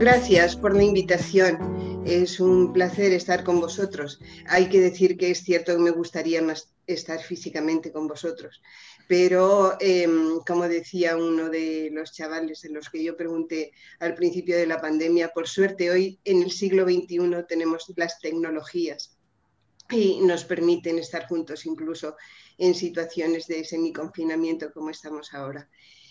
gracias por la invitación. Es un placer estar con vosotros. Hay que decir que es cierto que me gustaría más estar físicamente con vosotros, pero como decía uno de los chavales en los que yo pregunté al principio de la pandemia, por suerte hoy en el siglo XXI tenemos las tecnologías y nos permiten estar juntos incluso en situaciones de semiconfinamiento como estamos ahora.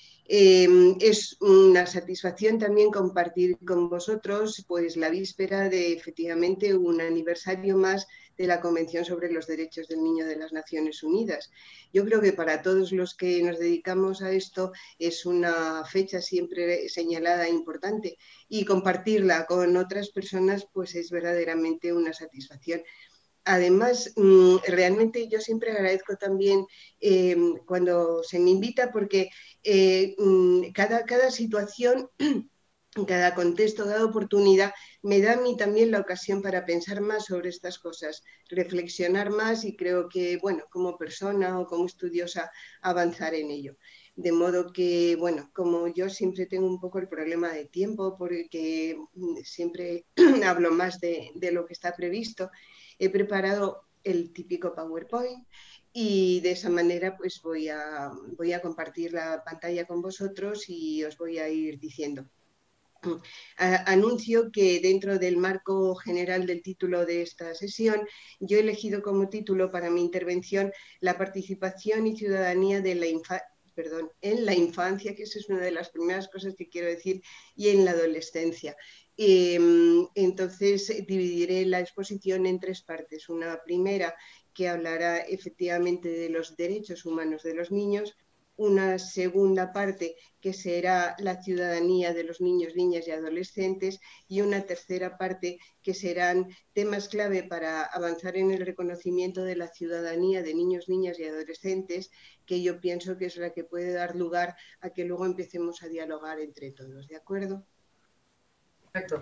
Es una satisfacción también compartir con vosotros pues la víspera de efectivamente un aniversario más de la Convención sobre los Derechos del Niño de las Naciones Unidas. Yo creo que para todos los que nos dedicamos a esto es una fecha siempre señalada e importante, y compartirla con otras personas pues es verdaderamente una satisfacción. Además, realmente yo siempre agradezco también cuando se me invita, porque cada situación, cada contexto, cada oportunidad me da a mí también la ocasión para pensar más sobre estas cosas, reflexionar más, y creo que, bueno, como persona o como estudiosa, avanzar en ello. De modo que, bueno, como yo siempre tengo un poco el problema de tiempo, porque siempre hablo más de lo que está previsto, he preparado el típico PowerPoint y de esa manera pues voy a compartir la pantalla con vosotros y os voy a ir diciendo. Anuncio que dentro del marco general del título de esta sesión, yo he elegido como título para mi intervención la participación y ciudadanía de en la infancia, que esa es una de las primeras cosas que quiero decir, y en la adolescencia. Entonces dividiré la exposición en tres partes. Una primera que hablará efectivamente de los derechos humanos de los niños, una segunda parte que será la ciudadanía de los niños, niñas y adolescentes, y una tercera parte que serán temas clave para avanzar en el reconocimiento de la ciudadanía de niños, niñas y adolescentes, que yo pienso que es la que puede dar lugar a que luego empecemos a dialogar entre todos, ¿de acuerdo? Perfecto.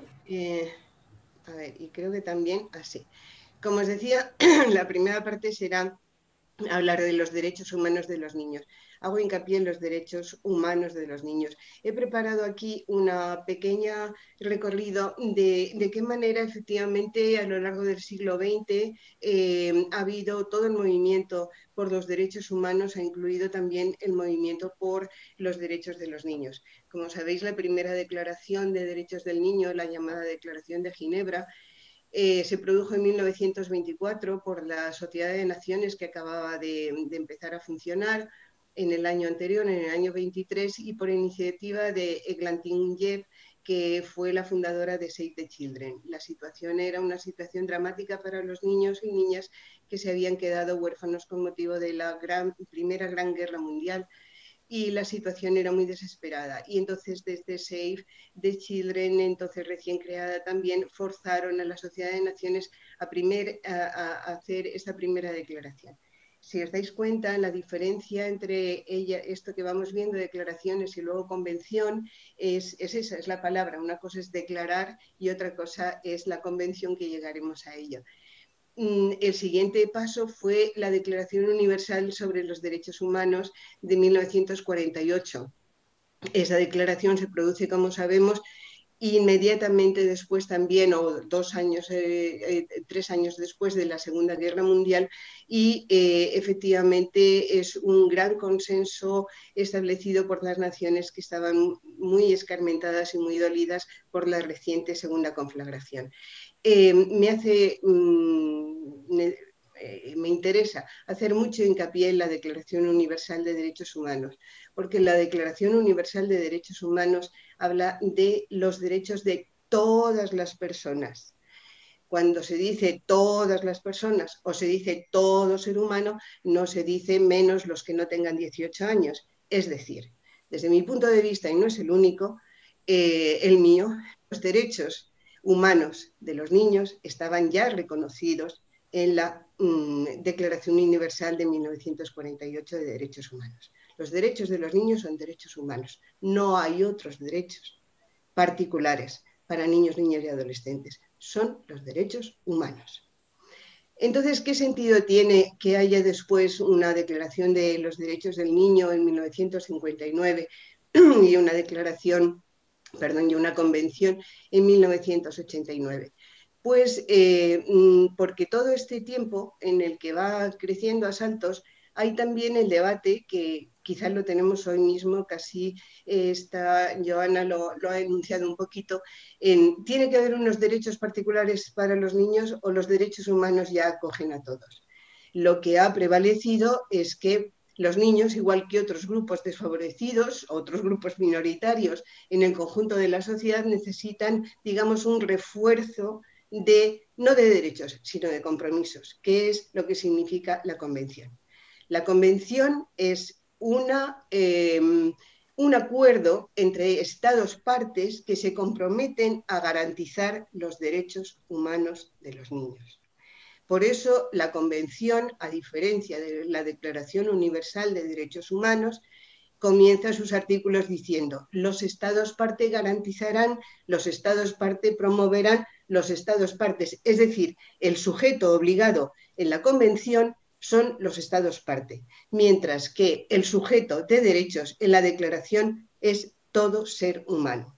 A ver, y creo que también así. Como os decía, la primera parte será hablar de los derechos humanos de los niños. Hago hincapié en los derechos humanos de los niños. He preparado aquí una pequeña recorrido de qué manera efectivamente a lo largo del siglo XX ha habido todo el movimiento por los derechos humanos, ha incluido también el movimiento por los derechos de los niños. Como sabéis, la primera declaración de derechos del niño, la llamada Declaración de Ginebra, se produjo en 1924 por la Sociedad de Naciones, que acababa de empezar a funcionar en el año anterior, en el año 23, y por iniciativa de Eglantine Jebb, que fue la fundadora de Save the Children. La situación era una situación dramática para los niños y niñas que se habían quedado huérfanos con motivo de la Primera Gran Guerra Mundial, y la situación era muy desesperada. Y entonces desde Save the Children, entonces recién creada también, forzaron a la Sociedad de Naciones a hacer esta primera declaración. Si os dais cuenta, la diferencia entre ella, esto que vamos viendo, declaraciones y luego convención, es esa, es la palabra. Una cosa es declarar y otra cosa es la convención, que llegaremos a ello. El siguiente paso fue la Declaración Universal sobre los Derechos Humanos de 1948. Esa declaración se produce, como sabemos, inmediatamente después también, o 3 años después de la Segunda Guerra Mundial, y efectivamente es un gran consenso establecido por las naciones que estaban muy escarmentadas y muy dolidas por la reciente segunda conflagración. Me interesa hacer mucho hincapié en la Declaración Universal de Derechos Humanos, porque la Declaración Universal de Derechos Humanos habla de los derechos de todas las personas. Cuando se dice todas las personas o se dice todo ser humano, no se dice menos los que no tengan 18 años. Es decir, desde mi punto de vista, y no es el único, el mío, los derechos humanos de los niños estaban ya reconocidos en la Declaración Universal de 1948 de Derechos Humanos. Los derechos de los niños son derechos humanos. No hay otros derechos particulares para niños, niñas y adolescentes. Son los derechos humanos. Entonces, ¿qué sentido tiene que haya después una declaración de los derechos del niño en 1959 y una declaración perdón, y una convención en 1989. Pues porque todo este tiempo en el que va creciendo a saltos, hay también el debate que quizás lo tenemos hoy mismo, casi Joana lo ha enunciado un poquito, ¿tiene que haber unos derechos particulares para los niños o los derechos humanos ya acogen a todos? Lo que ha prevalecido es que los niños, igual que otros grupos desfavorecidos, otros grupos minoritarios en el conjunto de la sociedad, necesitan, digamos, un refuerzo no de derechos, sino de compromisos, que es lo que significa la Convención. La Convención es un acuerdo entre Estados partes que se comprometen a garantizar los derechos humanos de los niños. Por eso, la Convención, a diferencia de la Declaración Universal de Derechos Humanos, comienza sus artículos diciendo: los Estados parte garantizarán, los Estados parte promoverán, los Estados partes. Es decir, el sujeto obligado en la Convención son los Estados parte, mientras que el sujeto de derechos en la Declaración es todo ser humano.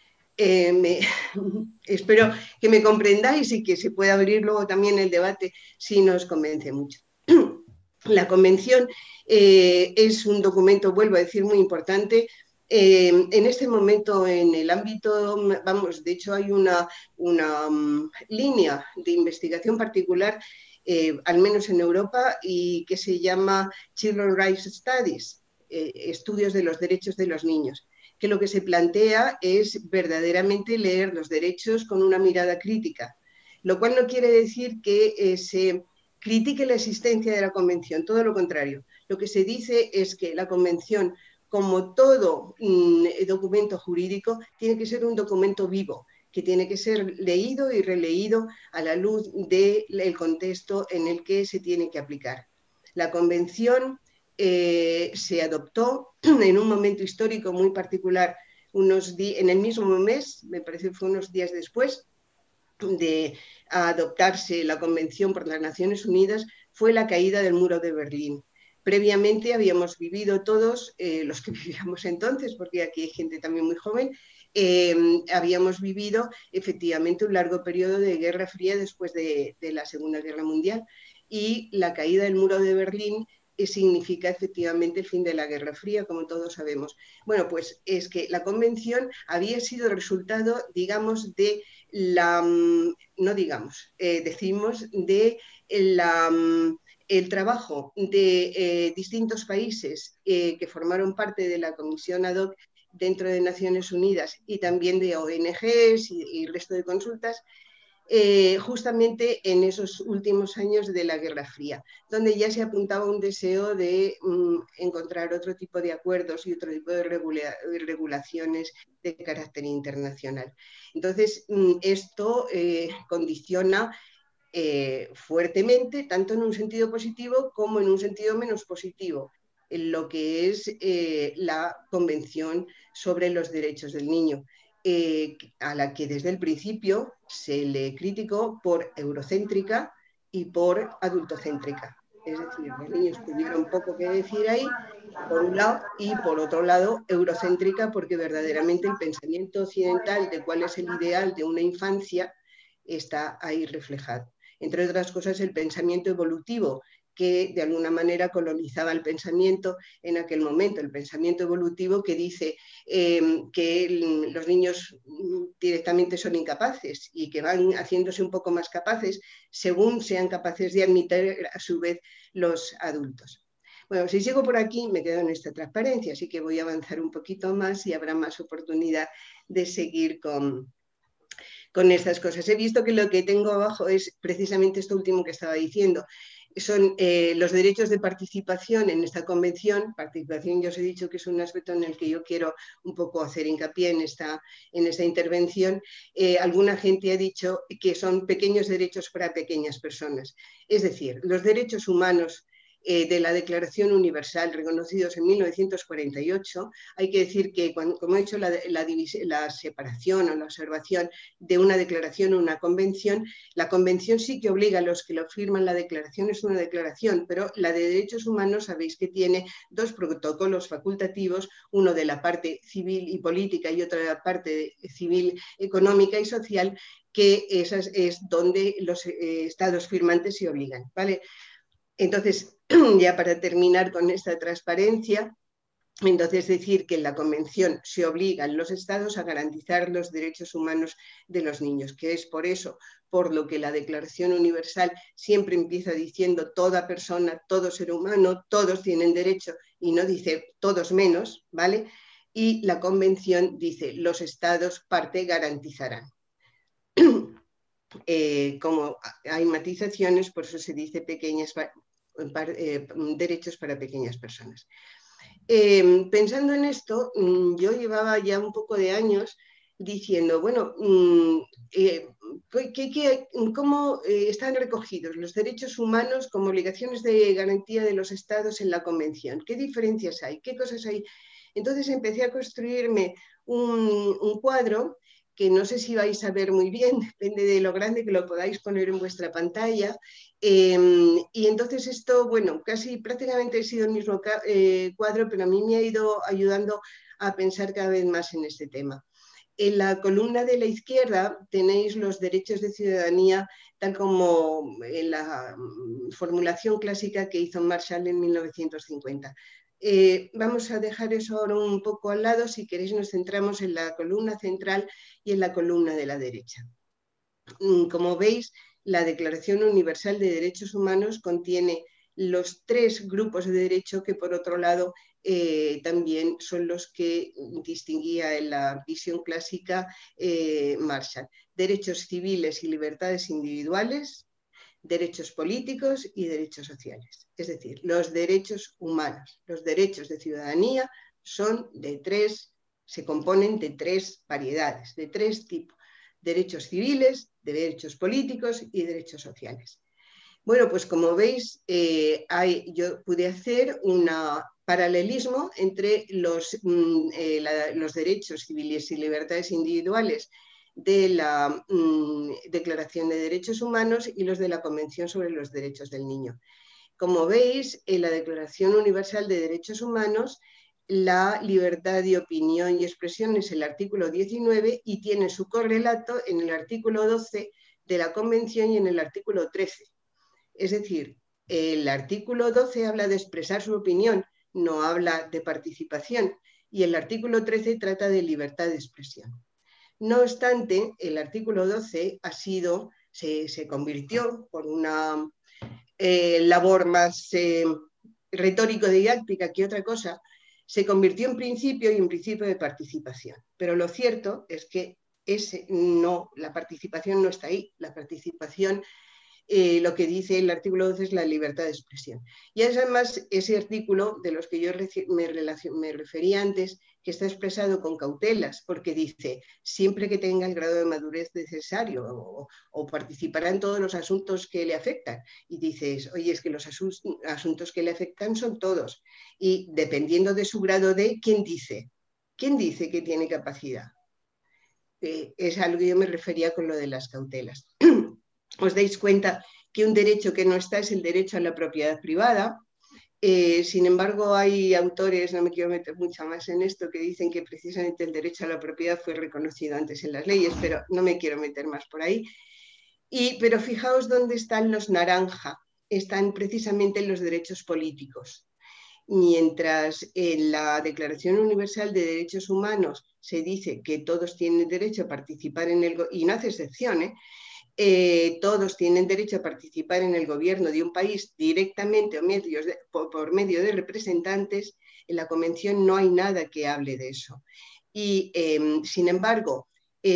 Espero que me comprendáis y que se pueda abrir luego también el debate si nos convence mucho. La Convención es un documento, vuelvo a decir, muy importante. En este momento, en el ámbito, vamos, de hecho hay una línea de investigación particular, al menos en Europa, y que se llama Children's Rights Studies, estudios de los derechos de los niños, que lo que se plantea es verdaderamente leer los derechos con una mirada crítica, lo cual no quiere decir que se critique la existencia de la Convención, todo lo contrario. Lo que se dice es que la Convención, como todo documento jurídico, tiene que ser un documento vivo, que tiene que ser leído y releído a la luz del contexto en el que se tiene que aplicar. La Convención se adoptó en un momento histórico muy particular, en el mismo mes, me parece que fue unos días después de adoptarse la Convención por las Naciones Unidas, fue la caída del muro de Berlín. Previamente habíamos vivido todos, los que vivíamos entonces, porque aquí hay gente también muy joven, habíamos vivido efectivamente un largo periodo de Guerra Fría después de la Segunda Guerra Mundial, y la caída del muro de Berlín significa efectivamente el fin de la Guerra Fría, como todos sabemos. Bueno, pues es que la Convención había sido el resultado, digamos, de decimos, de el trabajo de distintos países que formaron parte de la Comisión ad hoc dentro de Naciones Unidas y también de ONGs y el resto de consultas, justamente en esos últimos años de la Guerra Fría, donde ya se apuntaba un deseo de encontrar otro tipo de acuerdos y otro tipo de regulaciones de carácter internacional. Entonces, esto condiciona fuertemente, tanto en un sentido positivo como en un sentido menos positivo, en lo que es la Convención sobre los Derechos del Niño, a la que desde el principio se le criticó por eurocéntrica y por adultocéntrica. Es decir, los niños tuvieron poco que decir ahí, por un lado, y por otro lado, eurocéntrica, porque verdaderamente el pensamiento occidental de cuál es el ideal de una infancia está ahí reflejado. Entre otras cosas, el pensamiento evolutivo, que de alguna manera colonizaba el pensamiento en aquel momento, el pensamiento evolutivo que dice que los niños directamente son incapaces y que van haciéndose un poco más capaces según sean capaces de admitir a su vez los adultos. Bueno, si sigo por aquí me quedo en esta transparencia, así que voy a avanzar un poquito más y habrá más oportunidad de seguir con estas cosas. He visto que lo que tengo abajo es precisamente esto último que estaba diciendo. Son los derechos de participación en esta convención. Participación, ya os he dicho que es un aspecto en el que yo quiero un poco hacer hincapié en esta intervención. Alguna gente ha dicho que son pequeños derechos para pequeñas personas. Es decir, los derechos humanos de la Declaración Universal, reconocidos en 1948. Hay que decir que, como he hecho la separación o la observación de una declaración o una convención, la convención sí que obliga a los que lo firman, la declaración es una declaración, pero la de derechos humanos sabéis que tiene dos protocolos facultativos, uno de la parte civil y política y otro de la parte civil, económica y social, que esas es donde los estados firmantes se obligan, ¿vale? Entonces, ya para terminar con esta transparencia, entonces decir que en la Convención se obligan los estados a garantizar los derechos humanos de los niños, que es por eso por lo que la Declaración Universal siempre empieza diciendo toda persona, todo ser humano, todos tienen derecho, y no dice todos menos, ¿vale? Y la Convención dice los estados parte garantizarán. Como hay matizaciones, por eso se dice derechos para pequeñas personas. Pensando en esto, yo llevaba ya un poco de años diciendo, bueno, ¿cómo están recogidos los derechos humanos como obligaciones de garantía de los estados en la Convención? ¿Qué diferencias hay? ¿Qué cosas hay? Entonces empecé a construirme un cuadro que no sé si vais a ver muy bien, depende de lo grande que lo podáis poner en vuestra pantalla. Y entonces esto, bueno, casi prácticamente ha sido el mismo cuadro, pero a mí me ha ido ayudando a pensar cada vez más en este tema. En la columna de la izquierda tenéis los derechos de ciudadanía, tal como en la formulación clásica que hizo Marshall en 1950. Vamos a dejar eso ahora un poco al lado. Si queréis nos centramos en la columna central y en la columna de la derecha. Como veis, la Declaración Universal de Derechos Humanos contiene los tres grupos de derecho que, por otro lado, también son los que distinguía en la visión clásica Marshall. Derechos civiles y libertades individuales, derechos políticos y derechos sociales. Es decir, los derechos humanos, los derechos de ciudadanía se componen de tres variedades, de tres tipos: derechos civiles, derechos políticos y derechos sociales. Bueno, pues como veis, yo pude hacer un paralelismo entre los derechos civiles y libertades individuales de la Declaración de Derechos Humanos y los de la Convención sobre los Derechos del Niño. Como veis, en la Declaración Universal de Derechos Humanos, la libertad de opinión y expresión es el artículo 19 y tiene su correlato en el artículo 12 de la Convención y en el artículo 13. Es decir, el artículo 12 habla de expresar su opinión, no habla de participación, y el artículo 13 trata de libertad de expresión. No obstante, el artículo 12 se convirtió por una labor más retórico-didáctica que otra cosa, se convirtió en principio y en principio de participación. Pero lo cierto es que la participación no está ahí. La participación, lo que dice el artículo 12 es la libertad de expresión. Y además ese artículo de los que yo me refería antes, que está expresado con cautelas, porque dice, siempre que tenga el grado de madurez necesario o participará en todos los asuntos que le afectan. Y dices, oye, es que los asuntos que le afectan son todos. Y dependiendo de su grado de, ¿quién dice? ¿Quién dice que tiene capacidad? Es a lo que yo me refería con lo de las cautelas. Os dais cuenta que un derecho que no está es el derecho a la propiedad privada. Sin embargo, hay autores, no me quiero meter mucho más en esto, que dicen que precisamente el derecho a la propiedad fue reconocido antes en las leyes, pero no me quiero meter más por ahí. Pero fijaos dónde están los naranja, están precisamente en los derechos políticos. Mientras en la Declaración Universal de Derechos Humanos se dice que todos tienen derecho a participar en y no hace excepción, todos tienen derecho a participar en el gobierno de un país directamente o por medio de representantes. En la Convención no hay nada que hable de eso. Y, sin embargo,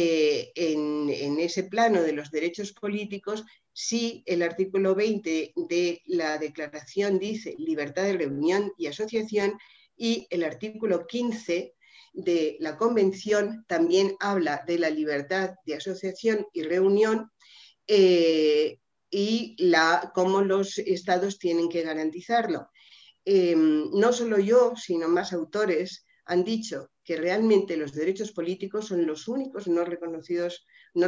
en ese plano de los derechos políticos, sí, el artículo 20 de la Declaración dice libertad de reunión y asociación, y el artículo 15 de la Convención también habla de la libertad de asociación y reunión, y cómo los estados tienen que garantizarlo. No solo yo, sino más autores han dicho que realmente los derechos políticos son los únicos no reconocidos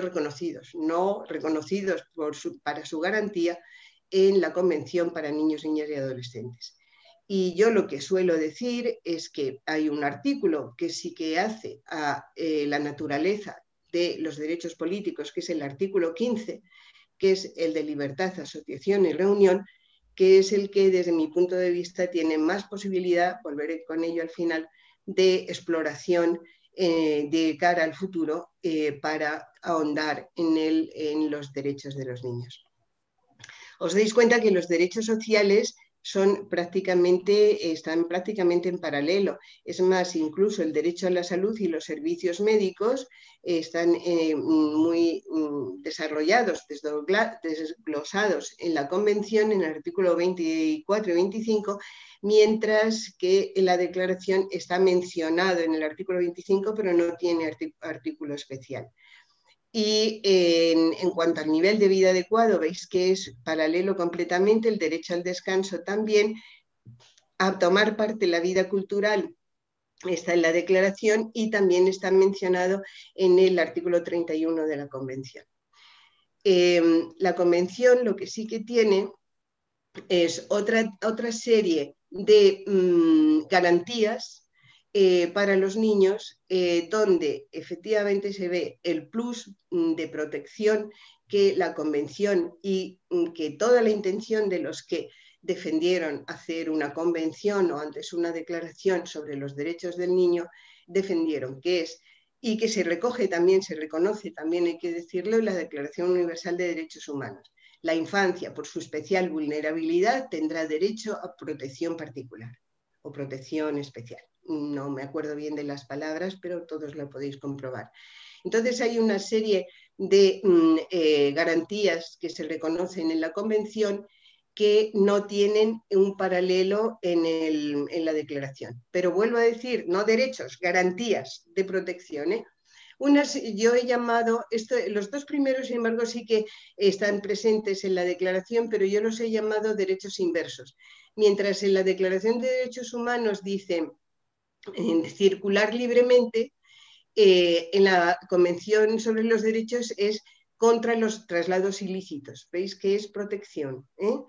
para su garantía en la Convención para Niños, Niñas y Adolescentes. Y yo lo que suelo decir es que hay un artículo que sí que hace a la naturaleza de los derechos políticos, que es el artículo 15, que es el de libertad, asociación y reunión, que es el que desde mi punto de vista tiene más posibilidad, volveré con ello al final, de exploración de cara al futuro para ahondar en los derechos de los niños. Os dais cuenta que los derechos sociales están prácticamente en paralelo. Es más, incluso el derecho a la salud y los servicios médicos están muy desarrollados, desglosados en la Convención, en el artículo 24 y 25, mientras que en la Declaración está mencionado en el artículo 25, pero no tiene artículo especial. Y en cuanto al nivel de vida adecuado, veis que es paralelo completamente, el derecho al descanso también, a tomar parte en la vida cultural está en la Declaración y también está mencionado en el artículo 31 de la Convención. La Convención lo que sí que tiene es otra serie de garantías para los niños, donde efectivamente se ve el plus de protección que la Convención y que toda la intención de los que defendieron hacer una convención o antes una declaración sobre los derechos del niño, defendieron, que es, y que se recoge también, se reconoce también, hay que decirlo, en la Declaración Universal de Derechos Humanos. La infancia, por su especial vulnerabilidad, tendrá derecho a protección particular o protección especial. No me acuerdo bien de las palabras, pero todos lo podéis comprobar. Entonces hay una serie de garantías que se reconocen en la Convención que no tienen un paralelo en la Declaración. Pero vuelvo a decir, no derechos, garantías de protección, ¿eh? Yo he llamado, los dos primeros, sin embargo, sí que están presentes en la Declaración, pero yo los he llamado derechos inversos. Mientras en la Declaración de Derechos Humanos dice circular libremente, en la Convención sobre los Derechos es contra los traslados ilícitos. ¿Veis que es protección?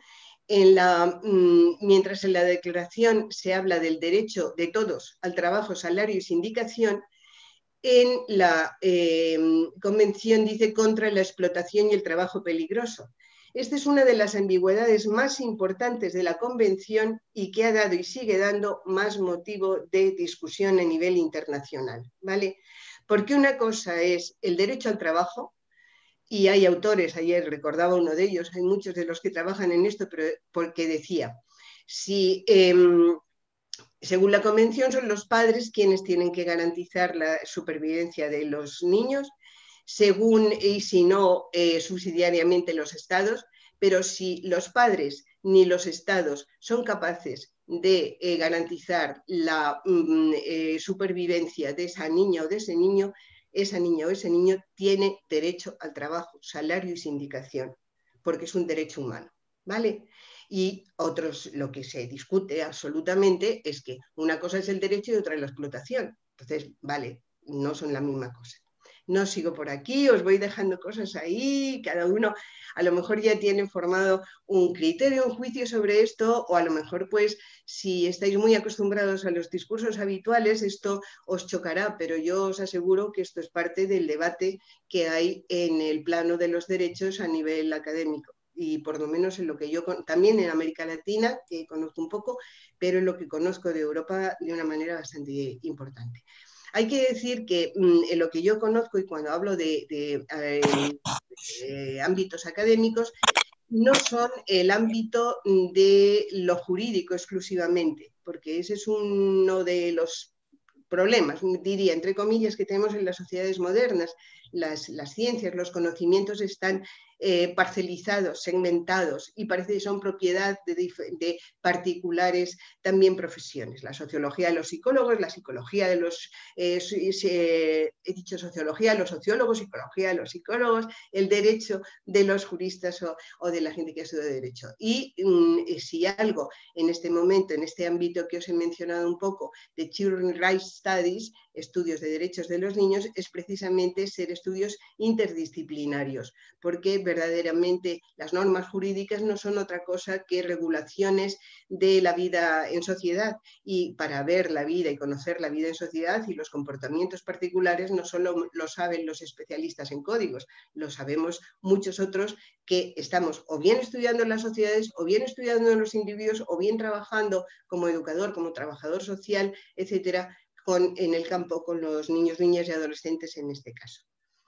Mientras en la Declaración se habla del derecho de todos al trabajo, salario y sindicación, en la Convención dice contra la explotación y el trabajo peligroso. Esta es una de las ambigüedades más importantes de la Convención y que ha dado y sigue dando más motivo de discusión a nivel internacional, ¿vale? Porque una cosa es el derecho al trabajo, y hay autores, ayer recordaba uno de ellos, hay muchos de los que trabajan en esto, pero porque decía, si según la Convención son los padres quienes tienen que garantizar la supervivencia de los niños, y si no, subsidiariamente los estados, pero si los padres ni los estados son capaces de garantizar la supervivencia de esa niña o de ese niño, esa niña o ese niño tiene derecho al trabajo, salario y sindicación, porque es un derecho humano, ¿vale? Y otros, lo que se discute absolutamente es que una cosa es el derecho y otra es la explotación. Entonces, vale, no son la misma cosa. No sigo por aquí, os voy dejando cosas ahí, cada uno a lo mejor ya tiene formado un criterio, un juicio sobre esto, o a lo mejor pues si estáis muy acostumbrados a los discursos habituales, esto os chocará, pero yo os aseguro que esto es parte del debate que hay en el plano de los derechos a nivel académico. Y por lo menos en lo que yo, también en América Latina, que conozco un poco, pero en lo que conozco de Europa de una manera bastante importante. Hay que decir que en lo que yo conozco y cuando hablo de ámbitos académicos, no son el ámbito de lo jurídico exclusivamente, porque ese es uno de los problemas, diría, entre comillas, que tenemos en las sociedades modernas. Las ciencias, los conocimientos están parcelizados, segmentados, y parece que son propiedad de particulares también profesiones. La sociología de los psicólogos, la psicología de los, he dicho sociología, los sociólogos, psicología de los psicólogos, el derecho de los juristas o de la gente que ha estudiado derecho. Y si algo en este momento, en este ámbito que os he mencionado un poco, de Children's Rights Studies, estudios de derechos de los niños, es precisamente ser estudios interdisciplinarios, porque verdaderamente las normas jurídicas no son otra cosa que regulaciones de la vida en sociedad, y para ver la vida y conocer la vida en sociedad y los comportamientos particulares no solo lo saben los especialistas en códigos, lo sabemos muchos otros que estamos o bien estudiando en las sociedades, o bien estudiando en los individuos, o bien trabajando como educador, como trabajador social, etcétera, en el campo con los niños, niñas y adolescentes en este caso.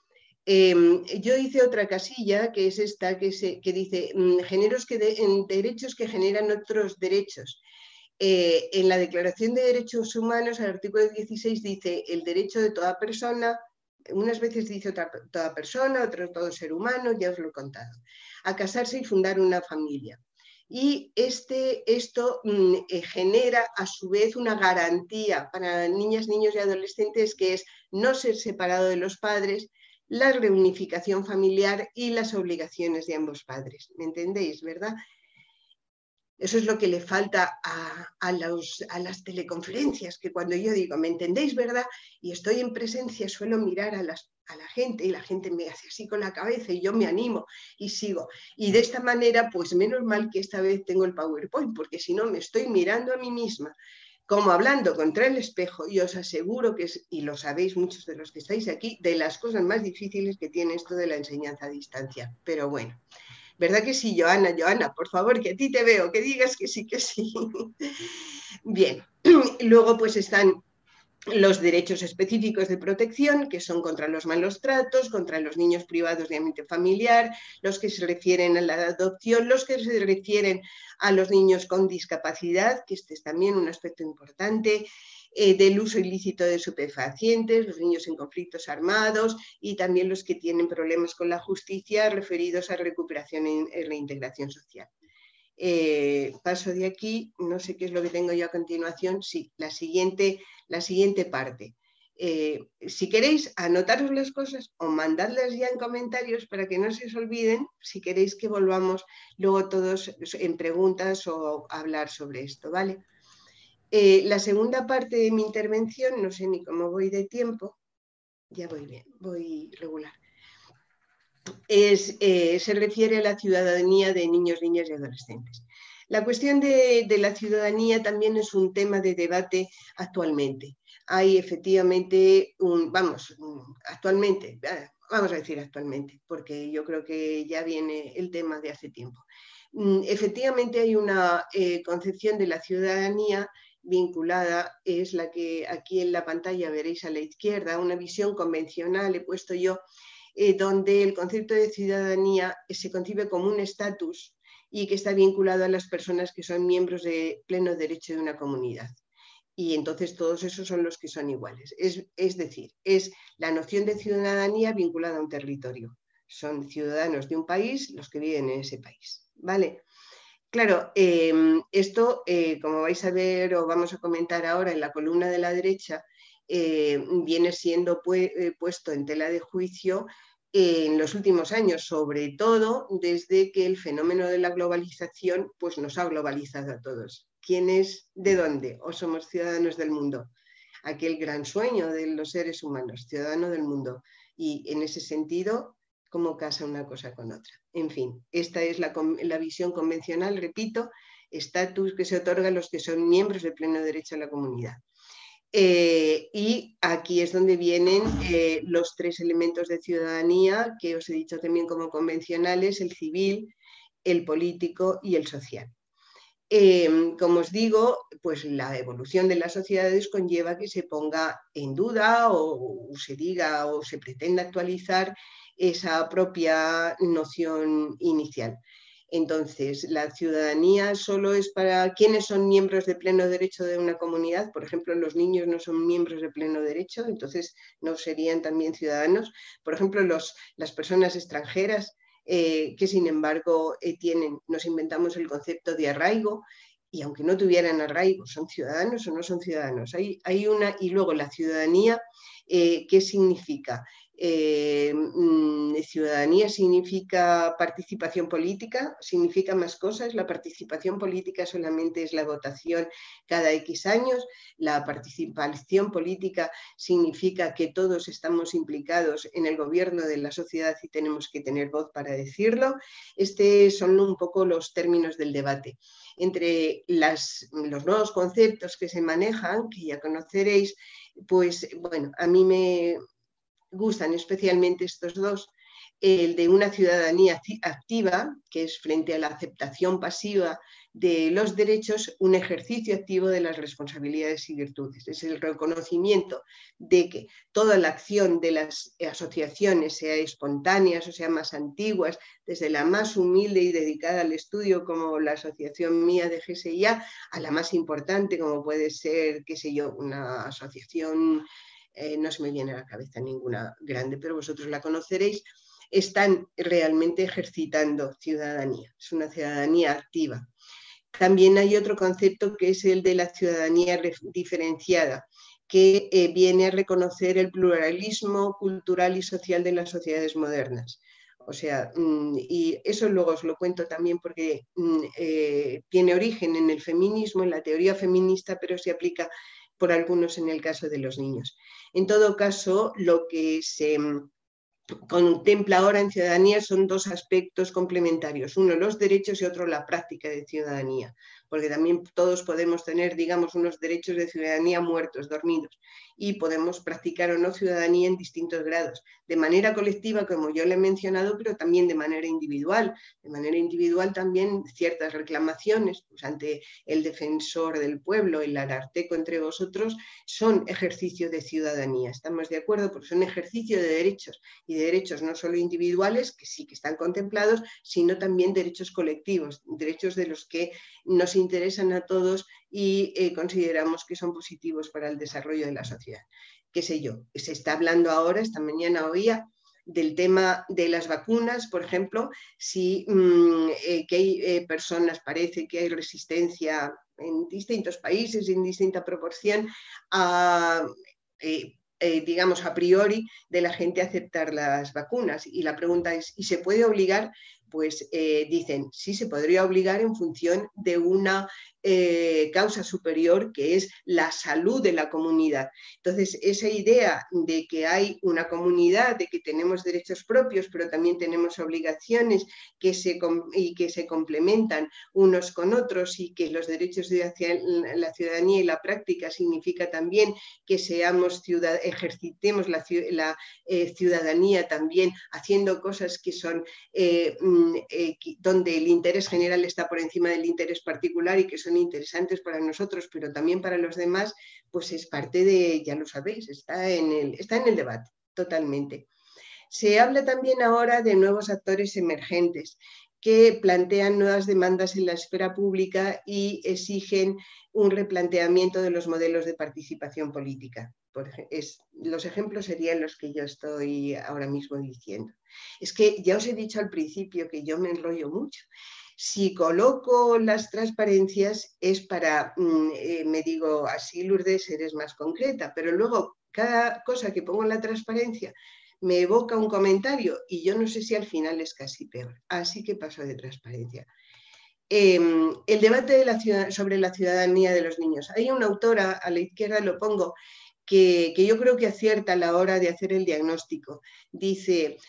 Yo hice otra casilla, que es esta, que dice derechos que generan otros derechos. En la Declaración de Derechos Humanos, el artículo 16 dice el derecho de toda persona, unas veces dice toda persona, otras todo ser humano, ya os lo he contado, a casarse y fundar una familia. Y esto genera a su vez una garantía para niñas, niños y adolescentes, que es no ser separado de los padres, la reunificación familiar y las obligaciones de ambos padres. ¿Me entendéis, verdad? Eso es lo que le falta a las teleconferencias, que cuando yo digo, ¿me entendéis, verdad? Y estoy en presencia, suelo mirar a la gente, y la gente me hace así con la cabeza y yo me animo y sigo. Y de esta manera, pues menos mal que esta vez tengo el PowerPoint, porque si no me estoy mirando a mí misma, como hablando contra el espejo, y os aseguro que es, y lo sabéis muchos de los que estáis aquí, de las cosas más difíciles que tiene esto de la enseñanza a distancia. Pero bueno. ¿Verdad que sí, Joana? Joana, por favor, que a ti te veo, que digas que sí, que sí. Bien, luego pues están los derechos específicos de protección, que son contra los malos tratos, contra los niños privados de ambiente familiar, los que se refieren a la adopción, los que se refieren a los niños con discapacidad, que este es también un aspecto importante, del uso ilícito de estupefacientes, los niños en conflictos armados, y también los que tienen problemas con la justicia referidos a recuperación y reintegración social. Paso de aquí, no sé qué es lo que tengo yo a continuación. Sí, la siguiente parte. Si queréis, anotaros las cosas o mandadlas ya en comentarios para que no se os olviden, si queréis que volvamos luego todos en preguntas o hablar sobre esto, ¿vale? La segunda parte de mi intervención, no sé ni cómo voy de tiempo, ya voy bien, voy regular. Se refiere a la ciudadanía de niños, niñas y adolescentes. La cuestión de la ciudadanía también es un tema de debate actualmente. Hay efectivamente vamos a decir actualmente, porque yo creo que ya viene el tema de hace tiempo. Efectivamente hay una concepción de la ciudadanía vinculada, es la que aquí en la pantalla veréis a la izquierda, una visión convencional, he puesto yo, donde el concepto de ciudadanía se concibe como un estatus y que está vinculado a las personas que son miembros de pleno derecho de una comunidad. Y entonces todos esos son los que son iguales. Es decir, es la noción de ciudadanía vinculada a un territorio. Son ciudadanos de un país los que viven en ese país. ¿Vale? Claro, esto, como vais a ver o vamos a comentar ahora en la columna de la derecha, viene siendo puesto en tela de juicio en los últimos años, sobre todo desde que el fenómeno de la globalización pues, nos ha globalizado a todos. ¿Quién es de dónde? ¿O somos ciudadanos del mundo? Aquel gran sueño de los seres humanos, ciudadano del mundo. Y en ese sentido, ¿cómo casa una cosa con otra? En fin, esta es la visión convencional, repito, estatus que se otorga a los que son miembros de pleno derecho a la comunidad. Y aquí es donde vienen los tres elementos de ciudadanía que os he dicho también como convencionales: el civil, el político y el social. Como os digo, pues la evolución de las sociedades conlleva que se ponga en duda o se diga o se pretenda actualizar esa propia noción inicial. Entonces, la ciudadanía solo es para quienes son miembros de pleno derecho de una comunidad. Por ejemplo, los niños no son miembros de pleno derecho, entonces no serían también ciudadanos. Por ejemplo, las personas extranjeras que sin embargo nos inventamos el concepto de arraigo, y aunque no tuvieran arraigo, ¿son ciudadanos o no son ciudadanos? Y luego la ciudadanía, ¿qué significa? Ciudadanía significa participación política, significa más cosas. La participación política solamente es la votación cada X años. La participación política significa que todos estamos implicados en el gobierno de la sociedad y tenemos que tener voz para decirlo. Estos son un poco los términos del debate. Entre los nuevos conceptos que se manejan, que ya conoceréis, pues bueno, a mí me gustan especialmente estos dos, el de una ciudadanía activa, que es frente a la aceptación pasiva de los derechos, un ejercicio activo de las responsabilidades y virtudes. Es el reconocimiento de que toda la acción de las asociaciones, sea espontáneas o sea más antiguas, desde la más humilde y dedicada al estudio como la asociación mía de GSIA, a la más importante como puede ser, qué sé yo, una asociación, no se me viene a la cabeza ninguna grande, pero vosotros la conoceréis, están realmente ejercitando ciudadanía. Es una ciudadanía activa. También hay otro concepto que es el de la ciudadanía diferenciada, que viene a reconocer el pluralismo cultural y social de las sociedades modernas. O sea, y eso luego os lo cuento también porque tiene origen en el feminismo, en la teoría feminista, pero se aplica por algunos en el caso de los niños. En todo caso, lo que se contempla ahora en ciudadanía son dos aspectos complementarios, uno los derechos y otro la práctica de ciudadanía, porque también todos podemos tener, digamos, unos derechos de ciudadanía muertos, dormidos, y podemos practicar o no ciudadanía en distintos grados, de manera colectiva, como yo le he mencionado, pero también de manera individual. De manera individual también ciertas reclamaciones pues, ante el defensor del pueblo, el Ararteko entre vosotros, son ejercicio de ciudadanía. ¿Estamos de acuerdo? Porque son ejercicio de derechos, y de derechos no solo individuales, que sí que están contemplados, sino también derechos colectivos, derechos de los que nos interesan a todos y consideramos que son positivos para el desarrollo de la sociedad. Qué sé yo, se está hablando ahora, esta mañana oía, del tema de las vacunas, por ejemplo, si que hay personas, parece que hay resistencia en distintos países, en distinta proporción, a digamos, a priori de la gente aceptar las vacunas. Y la pregunta es, ¿y se puede obligar? Pues dicen, sí, se podría obligar en función de una causa superior que es la salud de la comunidad. Entonces, esa idea de que hay una comunidad, de que tenemos derechos propios, pero también tenemos obligaciones que se complementan unos con otros y que los derechos de la ciudadanía y la práctica significa también que ejercitemos la ciudadanía también haciendo cosas que son donde el interés general está por encima del interés particular y que son interesantes para nosotros, pero también para los demás, pues es parte de, ya lo sabéis, está en el debate totalmente. Se habla también ahora de nuevos actores emergentes que plantean nuevas demandas en la esfera pública y exigen un replanteamiento de los modelos de participación política. Los ejemplos serían los que yo estoy ahora mismo diciendo. Es que ya os he dicho al principio que yo me enrollo mucho. Si coloco las transparencias es para, me digo, así Lourdes, eres más concreta, pero luego cada cosa que pongo en la transparencia me evoca un comentario y yo no sé si al final es casi peor. Así que paso de transparencia. El debate sobre la ciudadanía de los niños. Hay una autora, a la izquierda lo pongo, que yo creo que acierta a la hora de hacer el diagnóstico. Dice,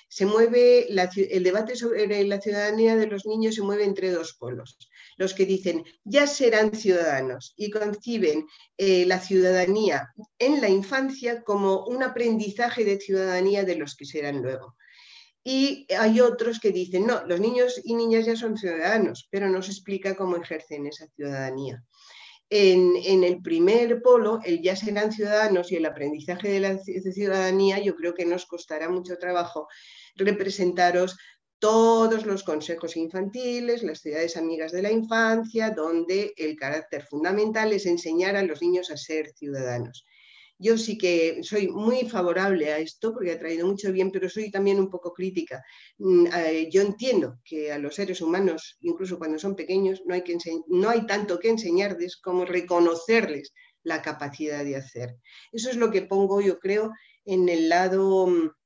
el debate sobre la ciudadanía de los niños se mueve entre dos polos. Los que dicen, ya serán ciudadanos y conciben la ciudadanía en la infancia como un aprendizaje de ciudadanía de los que serán luego. Y hay otros que dicen, no, los niños y niñas ya son ciudadanos, pero no se explica cómo ejercen esa ciudadanía. En el primer polo, el ya serán ciudadanos y el aprendizaje de la ciudadanía, yo creo que nos costará mucho trabajo representaros todos los consejos infantiles, las ciudades amigas de la infancia, donde el carácter fundamental es enseñar a los niños a ser ciudadanos. Yo sí que soy muy favorable a esto porque ha traído mucho bien, pero soy también un poco crítica. Yo entiendo que a los seres humanos, incluso cuando son pequeños, no hay tanto que enseñarles como reconocerles la capacidad de hacer. Eso es lo que pongo, yo creo, en el lado,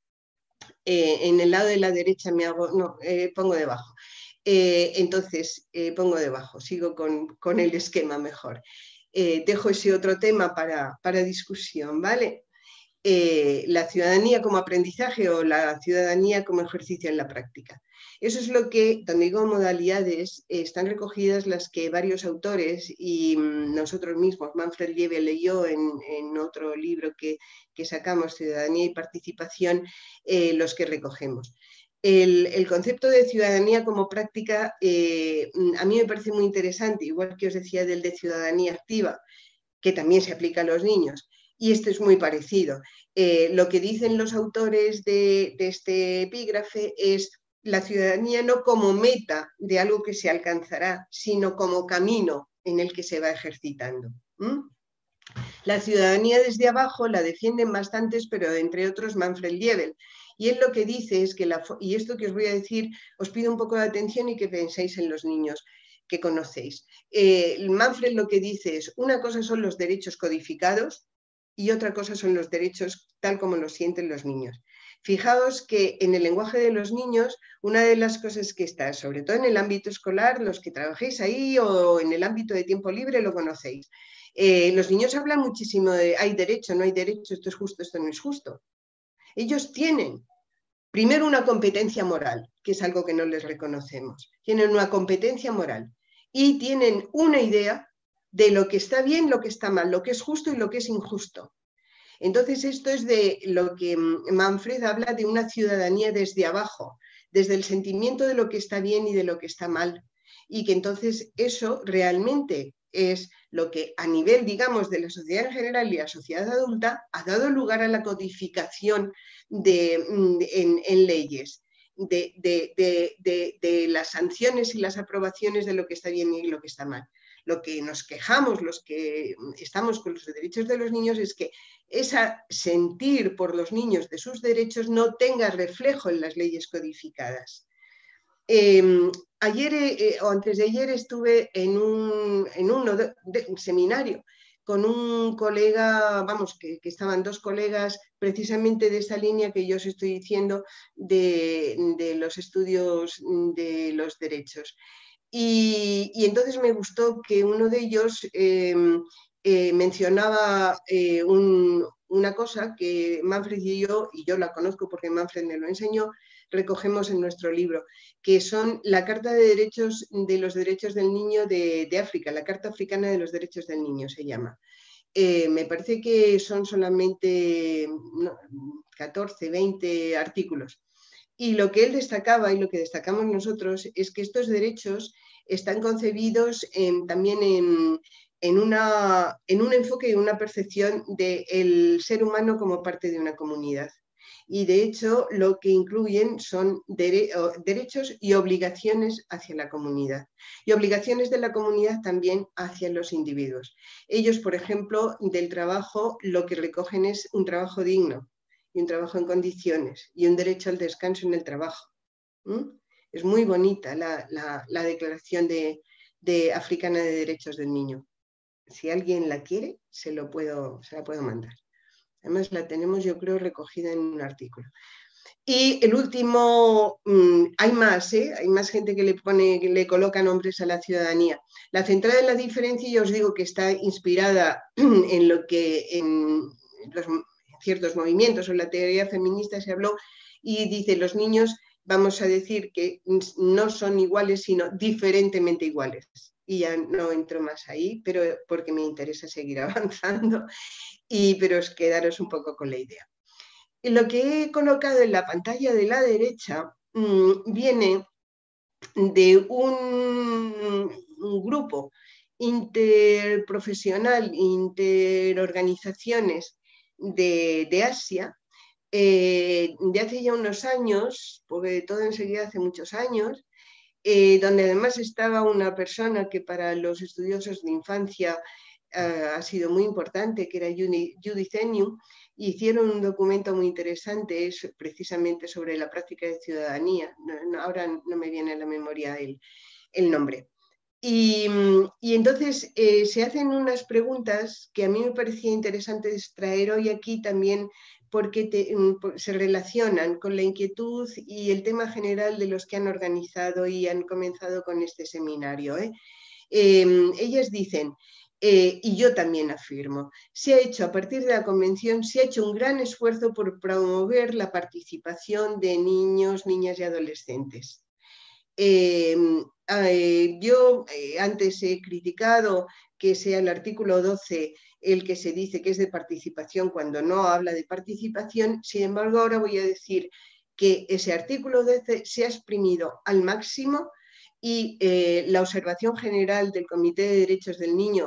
de la derecha pongo debajo. Entonces, pongo debajo, sigo con el esquema mejor. Dejo ese otro tema para discusión, ¿vale? La ciudadanía como aprendizaje o la ciudadanía como ejercicio en la práctica. Eso es lo que, donde digo modalidades, están recogidas las que varios autores y nosotros mismos, Manfred Liebe leyó en otro libro que sacamos, Ciudadanía y Participación, los que recogemos. El concepto de ciudadanía como práctica a mí me parece muy interesante, igual que os decía del de ciudadanía activa, que también se aplica a los niños. Y esto es muy parecido. Lo que dicen los autores de este epígrafe es la ciudadanía no como meta de algo que se alcanzará, sino como camino en el que se va ejercitando. La ciudadanía desde abajo la defienden bastantes, pero entre otros Manfred Liebel. Y él lo que dice es que, y esto que os voy a decir, os pido un poco de atención y que penséis en los niños que conocéis. Manfred lo que dice es, una cosa son los derechos codificados y otra cosa son los derechos tal como los sienten los niños. Fijaos que en el lenguaje de los niños, una de las cosas que está, sobre todo en el ámbito escolar, los que trabajéis ahí o en el ámbito de tiempo libre lo conocéis. Los niños hablan muchísimo de hay derecho, no hay derecho, esto es justo, esto no es justo. Ellos tienen primero una competencia moral, que es algo que no les reconocemos. Tienen una competencia moral y tienen una idea de lo que está bien, lo que está mal, lo que es justo y lo que es injusto. Entonces, esto es de lo que Manfred habla de una ciudadanía desde abajo, desde el sentimiento de lo que está bien y de lo que está mal. Y que entonces eso realmente es lo que a nivel, digamos, de la sociedad en general y la sociedad adulta ha dado lugar a la codificación en leyes. De las sanciones y las aprobaciones de lo que está bien y lo que está mal. Lo que nos quejamos, los que estamos con los derechos de los niños, es que ese sentir por los niños de sus derechos no tenga reflejo en las leyes codificadas. Ayer o antes de ayer estuve en un seminario con un colega, vamos, que estaban dos colegas precisamente de esta línea que yo os estoy diciendo de los estudios de los derechos. Y entonces me gustó que uno de ellos mencionaba una cosa que Manfred y yo la conozco porque Manfred me lo enseñó, recogemos en nuestro libro, que son la Carta de los Derechos del Niño de África, la Carta Africana de los Derechos del Niño se llama. Me parece que son solamente 14, 20 artículos. Y lo que él destacaba y lo que destacamos nosotros es que estos derechos están concebidos también en un enfoque y una percepción del ser humano como parte de una comunidad. Y de hecho lo que incluyen son derechos y obligaciones hacia la comunidad. Y obligaciones de la comunidad también hacia los individuos. Ellos, por ejemplo, del trabajo lo que recogen es un trabajo digno y un trabajo en condiciones y un derecho al descanso en el trabajo. Es muy bonita la Declaración de Africana de Derechos del Niño. Si alguien la quiere, se la puedo mandar. Además, la tenemos, yo creo, recogida en un artículo. Y el último, hay más gente que le coloca nombres a la ciudadanía. La central de la diferencia, yo os digo que está inspirada en lo que en ciertos movimientos o en la teoría feminista se habló y dice los niños, vamos a decir que no son iguales, sino diferentemente iguales. Y ya no entro más ahí, pero porque me interesa seguir avanzando, pero os quedaros un poco con la idea. Y lo que he colocado en la pantalla de la derecha viene de un grupo interprofesional, interorganizaciones de Asia, de hace ya unos años, porque todo enseguida hace muchos años, donde además estaba una persona que para los estudiosos de infancia ha sido muy importante, que era Judith Enum, hicieron un documento muy interesante precisamente sobre la práctica de ciudadanía. Ahora no me viene a la memoria el nombre. Y entonces se hacen unas preguntas que a mí me parecía interesante traer hoy aquí también, porque se relacionan con la inquietud y el tema general de los que han organizado y han comenzado con este seminario. Ellas dicen, y yo también afirmo, se ha hecho a partir de la Convención, se ha hecho un gran esfuerzo por promover la participación de niños, niñas y adolescentes. Yo antes he criticado que sea el artículo 12 el que se dice que es de participación cuando no habla de participación. Sin embargo, ahora voy a decir que ese artículo 12 se ha exprimido al máximo y la observación general del Comité de Derechos del Niño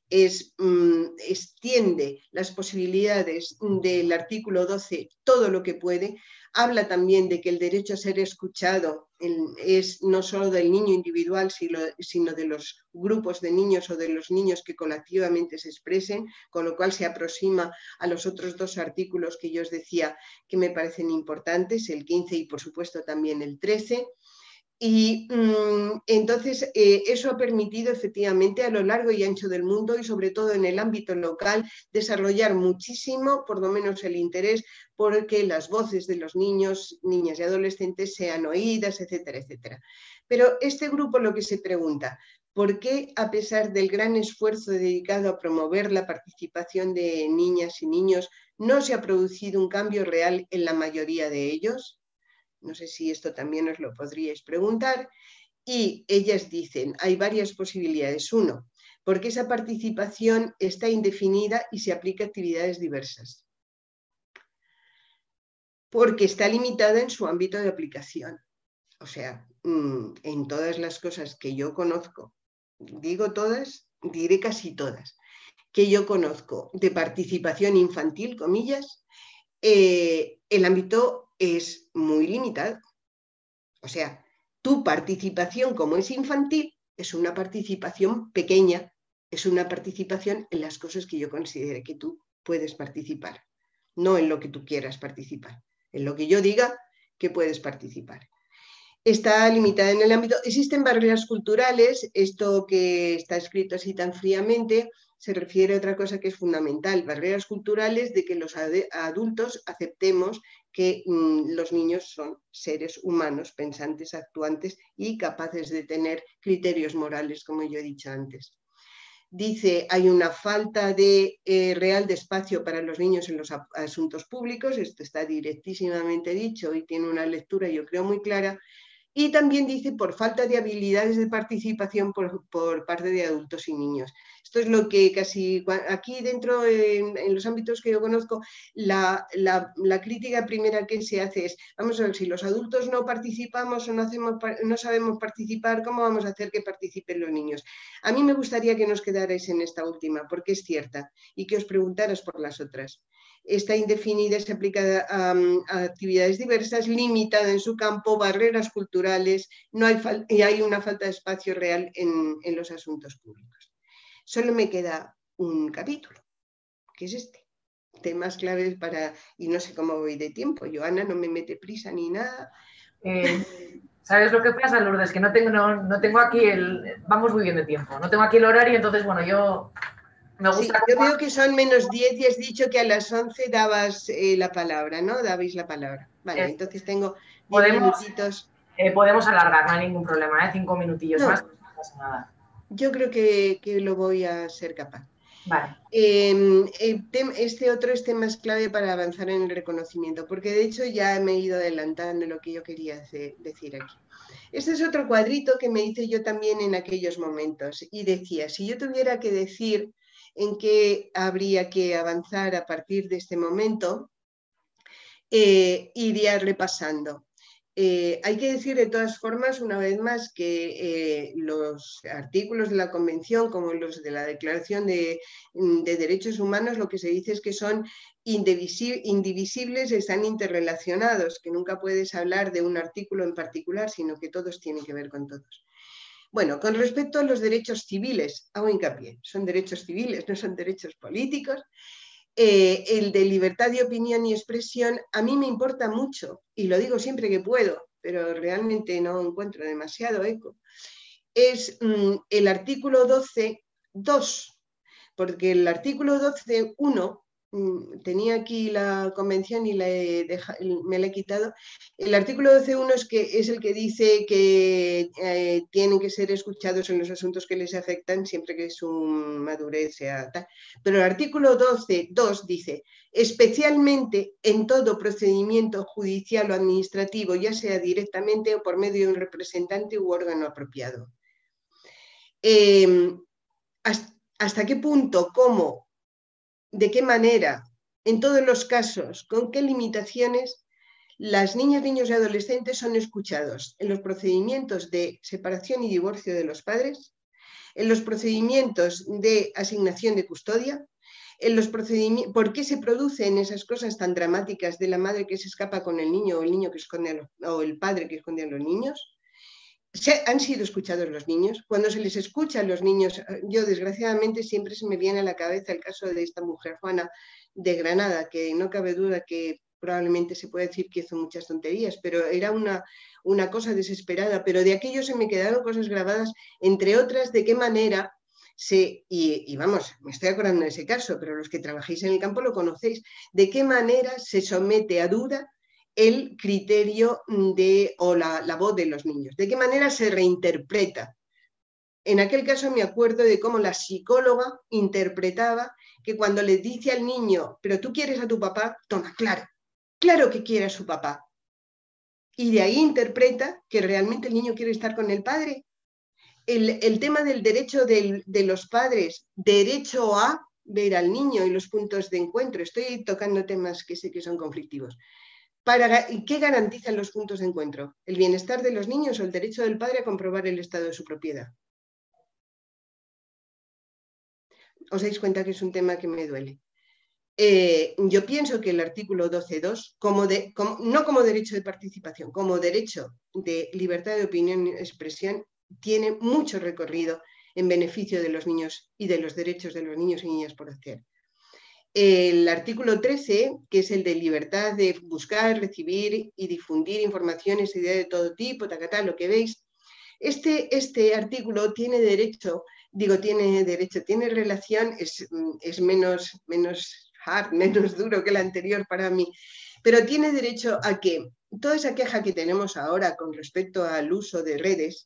extiende las posibilidades del artículo 12 todo lo que puede. Habla también de que el derecho a ser escuchado es no solo del niño individual, sino de los grupos de niños o de los niños que colectivamente se expresen, con lo cual se aproxima a los otros dos artículos que yo os decía que me parecen importantes, el 15 y por supuesto también el 13. Y entonces eso ha permitido efectivamente a lo largo y ancho del mundo y sobre todo en el ámbito local desarrollar muchísimo, por lo menos el interés porque las voces de los niños, niñas y adolescentes sean oídas, etcétera, etcétera. Pero este grupo lo que se pregunta, ¿por qué a pesar del gran esfuerzo dedicado a promover la participación de niñas y niños no se ha producido un cambio real en la mayoría de ellos? No sé si esto también os lo podríais preguntar. Y ellas dicen, hay varias posibilidades. Uno, porque esa participación está indefinida y se aplica a actividades diversas. Porque está limitada en su ámbito de aplicación. O sea, en todas las cosas que yo conozco, digo todas, diré casi todas, que yo conozco de participación infantil, comillas, el ámbito es muy limitado. O sea, tu participación como es infantil es una participación pequeña, es una participación en las cosas que yo considere que tú puedes participar, no en lo que tú quieras participar, en lo que yo diga que puedes participar. Está limitada en el ámbito, existen barreras culturales, esto que está escrito así tan fríamente se refiere a otra cosa que es fundamental, barreras culturales de que los adultos aceptemos que los niños son seres humanos, pensantes, actuantes y capaces de tener criterios morales, como yo he dicho antes. Dice, hay una falta de real de espacio para los niños en los asuntos públicos, esto está directísimamente dicho y tiene una lectura, yo creo, muy clara. Y también dice por falta de habilidades de participación por parte de adultos y niños. Esto es lo que casi aquí dentro, en los ámbitos que yo conozco, la crítica primera que se hace es, vamos a ver, si los adultos no participamos o no sabemos participar, ¿cómo vamos a hacer que participen los niños? A mí me gustaría que nos quedarais en esta última, porque es cierta, y que os preguntaras por las otras. Está indefinida, se aplica a actividades diversas, limitada en su campo, barreras culturales, y hay una falta de espacio real en los asuntos públicos. Solo me queda un capítulo, que es este. Temas claves para, y no sé cómo voy de tiempo, Joana no me mete prisa ni nada. ¿Sabes lo que pasa, Lourdes? Que no tengo aquí vamos muy bien de tiempo, no tengo aquí el horario, entonces bueno, yo... Sí, yo veo que son menos 10 y has dicho que a las 11 dabas la palabra, ¿no? Dabais la palabra. Vale, entonces tengo 10 minutitos. Podemos alargar, no hay ningún problema, 5 minutillos no, más, no pasa nada. Yo creo que lo voy a ser capaz. Vale. Este otro es tema clave para avanzar en el reconocimiento, porque de hecho ya me he ido adelantando lo que yo quería decir aquí. Este es otro cuadrito que me hice yo también en aquellos momentos y decía, si yo tuviera que decir en qué habría que avanzar a partir de este momento, iría repasando. Hay que decir de todas formas, una vez más, que los artículos de la Convención, como los de la Declaración de Derechos Humanos, lo que se dice es que son indivisibles, están interrelacionados, que nunca puedes hablar de un artículo en particular, sino que todos tienen que ver con todos. Bueno, con respecto a los derechos civiles, hago hincapié, son derechos civiles, no son derechos políticos. El de libertad de opinión y expresión a mí me importa mucho, y lo digo siempre que puedo, pero realmente no encuentro demasiado eco. Es el artículo 12.2, porque el artículo 12.1, tenía aquí la convención y me la he quitado. El artículo 12.1 es el que dice que tienen que ser escuchados en los asuntos que les afectan siempre que su madurez sea tal. Pero el artículo 12.2 dice, especialmente en todo procedimiento judicial o administrativo, ya sea directamente o por medio de un representante u órgano apropiado. ¿Hasta qué punto, cómo, de qué manera, en todos los casos, con qué limitaciones las niñas, niños y adolescentes son escuchados en los procedimientos de separación y divorcio de los padres, en los procedimientos de asignación de custodia, en los procedimientos, por qué se producen esas cosas tan dramáticas de la madre que se escapa con el niño o el niño que esconde o el padre que esconde a los niños? ¿Han sido escuchados los niños? Cuando se les escucha a los niños, yo desgraciadamente siempre se me viene a la cabeza el caso de esta mujer, Juana, de Granada, que no cabe duda que probablemente se puede decir que hizo muchas tonterías, pero era una cosa desesperada, pero de aquello se me quedaron cosas grabadas, entre otras, de qué manera y vamos, me estoy acordando de ese caso, pero los que trabajáis en el campo lo conocéis, de qué manera se somete a duda el criterio o la voz de los niños, de qué manera se reinterpreta. En aquel caso me acuerdo de cómo la psicóloga interpretaba que cuando le dice al niño, pero tú quieres a tu papá, toma, claro que quiere a su papá. Y de ahí interpreta que realmente el niño quiere estar con el padre. El tema del derecho de los padres, derecho a ver al niño y los puntos de encuentro. Estoy tocando temas que sé que son conflictivos. ¿Qué garantizan los puntos de encuentro? ¿El bienestar de los niños o el derecho del padre a comprobar el estado de su propiedad? ¿Os dais cuenta que es un tema que me duele? Yo pienso que el artículo 12.2, no como derecho de participación, como derecho de libertad de opinión y expresión, tiene mucho recorrido en beneficio de los niños y de los derechos de los niños y niñas por hacer. El artículo 13, que es el de libertad de buscar, recibir y difundir informaciones y ideas de todo tipo, lo que veis, este artículo tiene tiene relación, es menos hard, menos duro que el anterior para mí, pero tiene derecho a que toda esa queja que tenemos ahora con respecto al uso de redes,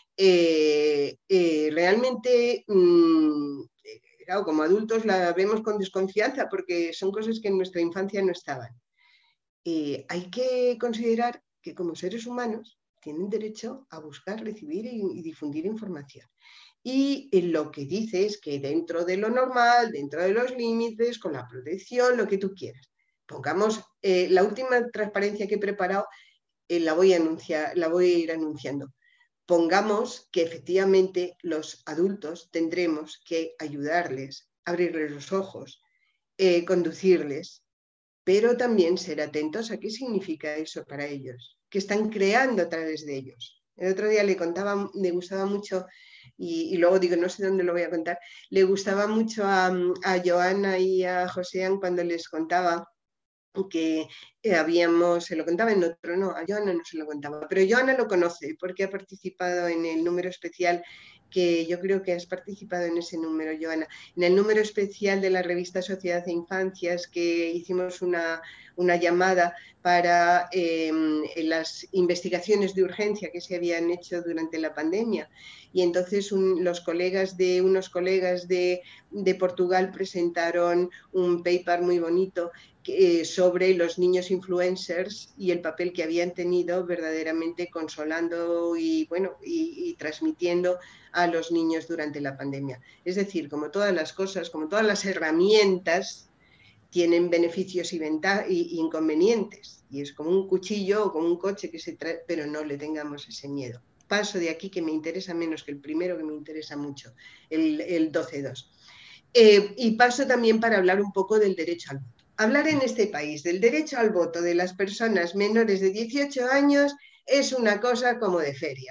realmente claro, como adultos la vemos con desconfianza porque son cosas que en nuestra infancia no estaban. Hay que considerar que como seres humanos tienen derecho a buscar, recibir y difundir información. Y lo que dice es que dentro de lo normal, dentro de los límites, con la protección, lo que tú quieras. Pongamos la última transparencia que he preparado, la voy a ir anunciando. Pongamos que efectivamente los adultos tendremos que ayudarles, abrirles los ojos, conducirles, pero también ser atentos a qué significa eso para ellos, qué están creando a través de ellos. El otro día le gustaba mucho, y luego digo, no sé dónde lo voy a contar, le gustaba mucho a Joana y a Joseán cuando les contaba que se lo contaba en otro, no, a Joana no se lo contaba, pero Joana lo conoce porque ha participado en el número especial, que yo creo que has participado en ese número, Joana, en el número especial de la revista Sociedad e Infancias, que hicimos una llamada para las investigaciones de urgencia que se habían hecho durante la pandemia. Y entonces unos colegas de Portugal presentaron un paper muy bonito sobre los niños influencers y el papel que habían tenido verdaderamente consolando y transmitiendo a los niños durante la pandemia. Es decir, como todas las cosas, como todas las herramientas, tienen beneficios y inconvenientes. Y es como un cuchillo o como un coche que se trae, pero no le tengamos ese miedo. Paso de aquí, que me interesa menos que el primero, que me interesa mucho, el 12.2. Y paso también para hablar un poco del derecho al voto. Hablar en este país del derecho al voto de las personas menores de 18 años es una cosa como de feria.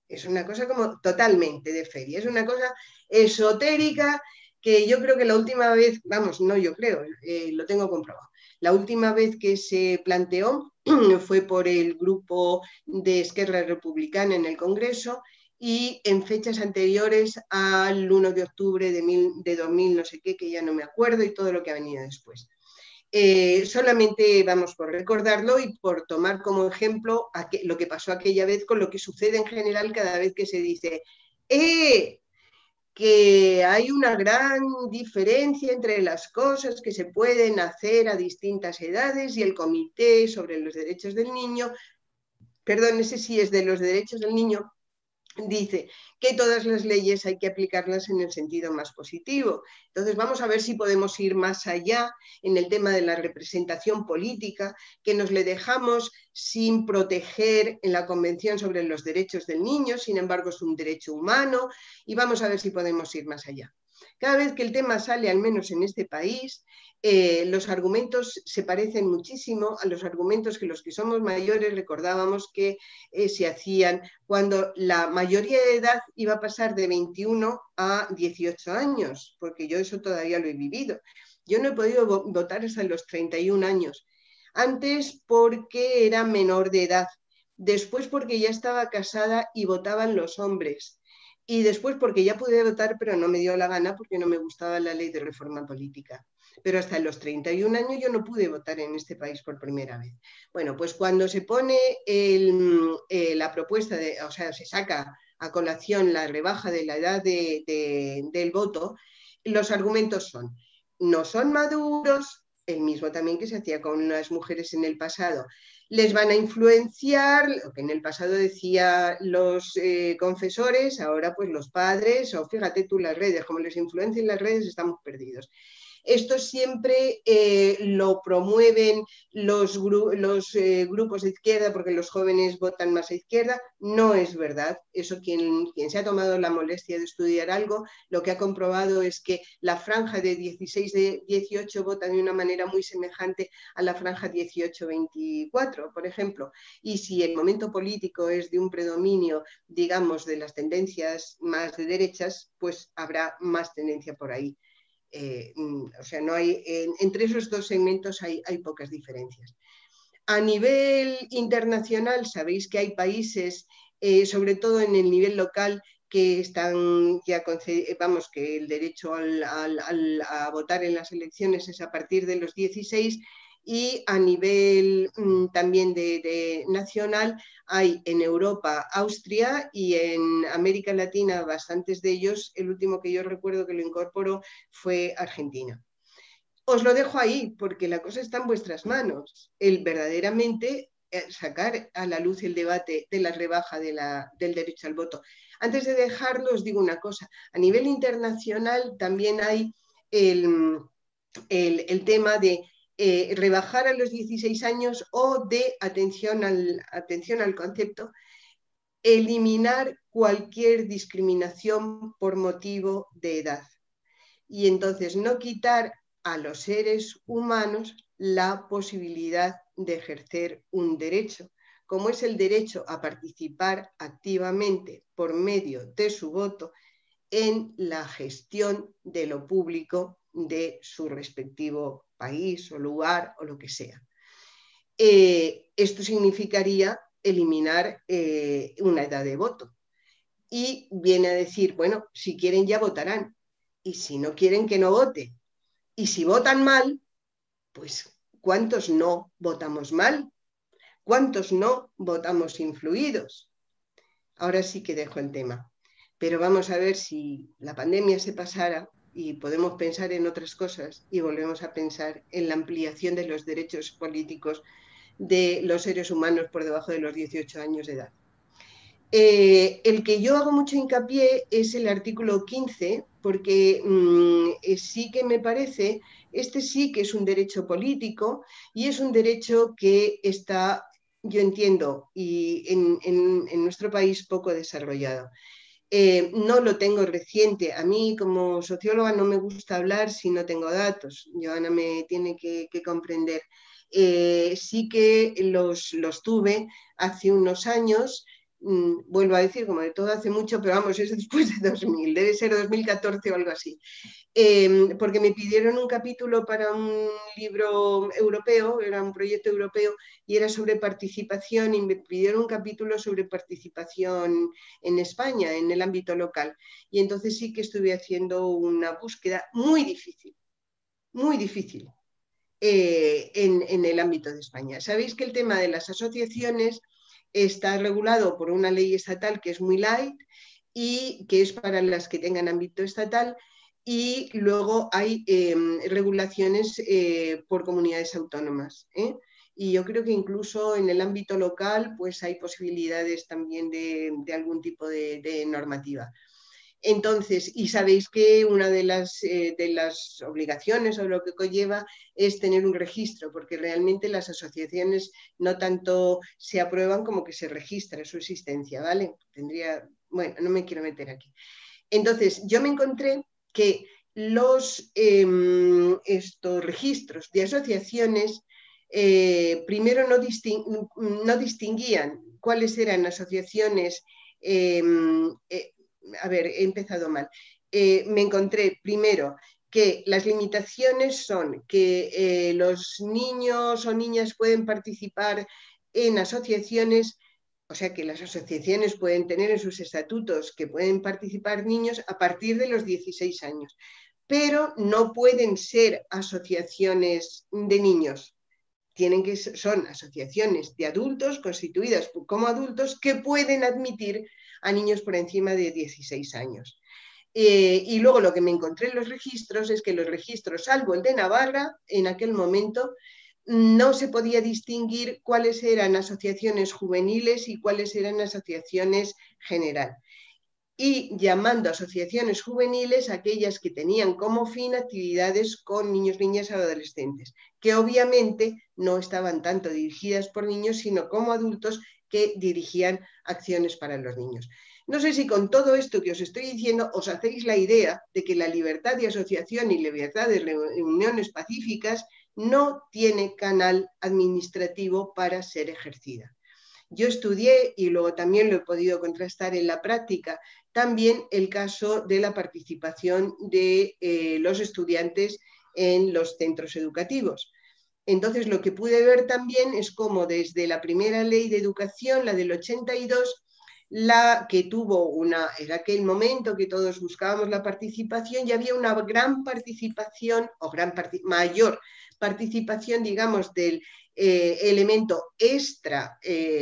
Es una cosa como totalmente de feria, es una cosa esotérica que yo creo que la última vez, vamos, no yo creo, lo tengo comprobado, la última vez que se planteó fue por el grupo de Esquerra Republicana en el Congreso y en fechas anteriores al 1 de octubre de 2000 no sé qué, que ya no me acuerdo, y todo lo que ha venido después. Solamente vamos por recordarlo y por tomar como ejemplo lo que pasó aquella vez con lo que sucede en general cada vez que se dice que hay una gran diferencia entre las cosas que se pueden hacer a distintas edades y el Comité sobre los Derechos del Niño, perdón, ese sí es de los derechos del niño, dice que todas las leyes hay que aplicarlas en el sentido más positivo. Entonces vamos a ver si podemos ir más allá en el tema de la representación política, que nos le dejamos sin proteger en la Convención sobre los Derechos del Niño, sin embargo es un derecho humano, y vamos a ver si podemos ir más allá. Cada vez que el tema sale, al menos en este país, los argumentos se parecen muchísimo a los argumentos que los que somos mayores recordábamos que se hacían cuando la mayoría de edad iba a pasar de 21 a 18 años, porque yo eso todavía lo he vivido. Yo no he podido votar hasta los 31 años. Antes porque era menor de edad, después porque ya estaba casada y votaban los hombres, y después porque ya pude votar pero no me dio la gana porque no me gustaba la ley de reforma política. Pero hasta los 31 años yo no pude votar en este país por primera vez. Bueno, pues cuando se pone la propuesta, o sea, se saca a colación la rebaja de la edad del voto, los argumentos son, no son maduros, el mismo también que se hacía con las mujeres en el pasado, les van a influenciar, lo que en el pasado decía los confesores, ahora pues los padres, o fíjate tú las redes, como les influencian las redes estamos perdidos. Esto siempre lo promueven los grupos de izquierda porque los jóvenes votan más a izquierda. No es verdad. Eso quien se ha tomado la molestia de estudiar algo, lo que ha comprobado es que la franja de 16-18 vota de una manera muy semejante a la franja 18-24, por ejemplo. Y si el momento político es de un predominio, digamos, de las tendencias más de derechas, pues habrá más tendencia por ahí. O sea, no hay, entre esos dos segmentos hay pocas diferencias. A nivel internacional, sabéis que hay países, sobre todo en el nivel local, que están ya vamos, que el derecho a votar en las elecciones es a partir de los 16, y a nivel también de nacional hay en Europa Austria y en América Latina bastantes de ellos. El último que yo recuerdo que lo incorporó fue Argentina. Os lo dejo ahí porque la cosa está en vuestras manos, el verdaderamente sacar a la luz el debate de la rebaja del derecho al voto. Antes de dejarlo os digo una cosa, a nivel internacional también hay el tema de rebajar a los 16 años o de, atención al concepto, eliminar cualquier discriminación por motivo de edad. Y entonces no quitar a los seres humanos la posibilidad de ejercer un derecho, como es el derecho a participar activamente por medio de su voto en la gestión de lo público de su respectivo país o lugar o lo que sea. Esto significaría eliminar una edad de voto. Y viene a decir, bueno, si quieren ya votarán, y si no quieren que no vote. Y si votan mal, pues ¿cuántos no votamos mal? ¿Cuántos no votamos influidos? Ahora sí que dejo el tema. Pero vamos a ver si la pandemia se pasara y podemos pensar en otras cosas y volvemos a pensar en la ampliación de los derechos políticos de los seres humanos por debajo de los 18 años de edad. El que yo hago mucho hincapié es el artículo 15, porque sí que me parece, este sí que es un derecho político y es un derecho que está, yo entiendo, y en nuestro país poco desarrollado. No lo tengo reciente. A mí como socióloga no me gusta hablar si no tengo datos. Joana me tiene que comprender. Sí que los tuve hace unos años, vuelvo a decir, como de todo hace mucho, pero vamos, es después de 2000, debe ser 2014 o algo así. Porque me pidieron un capítulo para un libro europeo, era un proyecto europeo, y era sobre participación, y me pidieron un capítulo sobre participación en España, en el ámbito local. Y entonces sí que estuve haciendo una búsqueda muy difícil, en el ámbito de España. Sabéis que el tema de las asociaciones está regulado por una ley estatal que es muy light y que es para las que tengan ámbito estatal, y luego hay regulaciones por comunidades autónomas. Y yo creo que incluso en el ámbito local pues hay posibilidades también de algún tipo de normativa. Entonces, y sabéis que una de las obligaciones o lo que conlleva es tener un registro, porque realmente las asociaciones no tanto se aprueban como que se registra su existencia, ¿vale? Bueno, no me quiero meter aquí. Entonces, yo me encontré que estos registros de asociaciones primero no distinguían cuáles eran asociaciones. A ver, he empezado mal. Me encontré primero que las limitaciones son que los niños o niñas pueden participar en asociaciones, o sea que las asociaciones pueden tener en sus estatutos que pueden participar niños a partir de los 16 años, pero no pueden ser asociaciones de niños. Son asociaciones de adultos constituidas como adultos que pueden admitir a niños por encima de 16 años. Y luego lo que me encontré en los registros es que los registros, salvo el de Navarra, en aquel momento no se podía distinguir cuáles eran asociaciones juveniles y cuáles eran asociaciones general, y llamando asociaciones juveniles aquellas que tenían como fin actividades con niños, niñas y adolescentes, que obviamente no estaban tanto dirigidas por niños, sino como adultos que dirigían acciones para los niños. No sé si con todo esto que os estoy diciendo os hacéis la idea de que la libertad de asociación y libertad de reuniones pacíficas no tiene canal administrativo para ser ejercida. Yo estudié, y luego también lo he podido contrastar en la práctica, también el caso de la participación de los estudiantes en los centros educativos. Entonces, lo que pude ver también es cómo desde la primera ley de educación, la del 82, la que tuvo en aquel momento que todos buscábamos la participación, y había una gran participación, o mayor participación, digamos, del elemento extra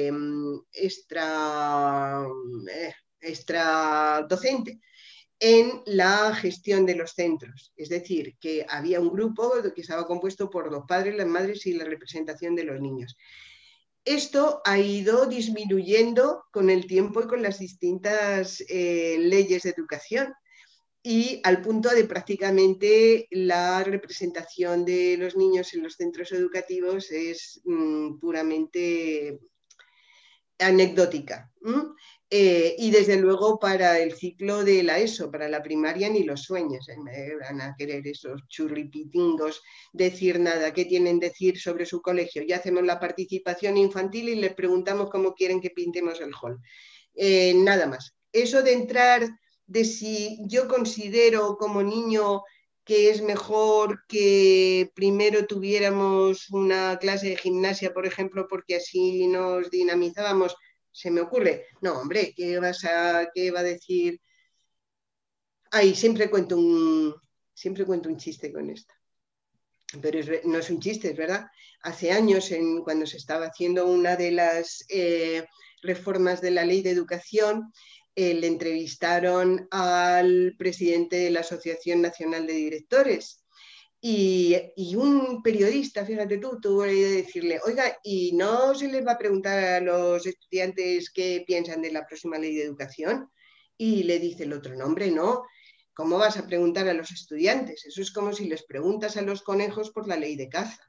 docente en la gestión de los centros. Es decir, que había un grupo que estaba compuesto por los padres, las madres y la representación de los niños. Esto ha ido disminuyendo con el tiempo y con las distintas leyes de educación, y al punto de prácticamente la representación de los niños en los centros educativos es puramente anecdótica. Y desde luego para el ciclo de la ESO, para la primaria, ni los sueños. Me van a querer esos churripitingos decir nada. ¿Qué tienen que decir sobre su colegio? Ya hacemos la participación infantil y les preguntamos cómo quieren que pintemos el hall. Nada más. Eso de entrar, de si yo considero como niño que es mejor que primero tuviéramos una clase de gimnasia, por ejemplo, porque así nos dinamizábamos, se me ocurre. No, hombre, ¿qué va a decir? Ay, siempre cuento un chiste con esto. Pero no es un chiste, es verdad. Hace años, cuando se estaba haciendo una de las reformas de la ley de educación, le entrevistaron al presidente de la Asociación Nacional de Directores, y un periodista, fíjate tú, tuvo la idea de decirle, oiga, ¿y no se les va a preguntar a los estudiantes qué piensan de la próxima ley de educación? Y le dice el otro, no, hombre, no. ¿Cómo vas a preguntar a los estudiantes? Eso es como si les preguntas a los conejos por la ley de caza.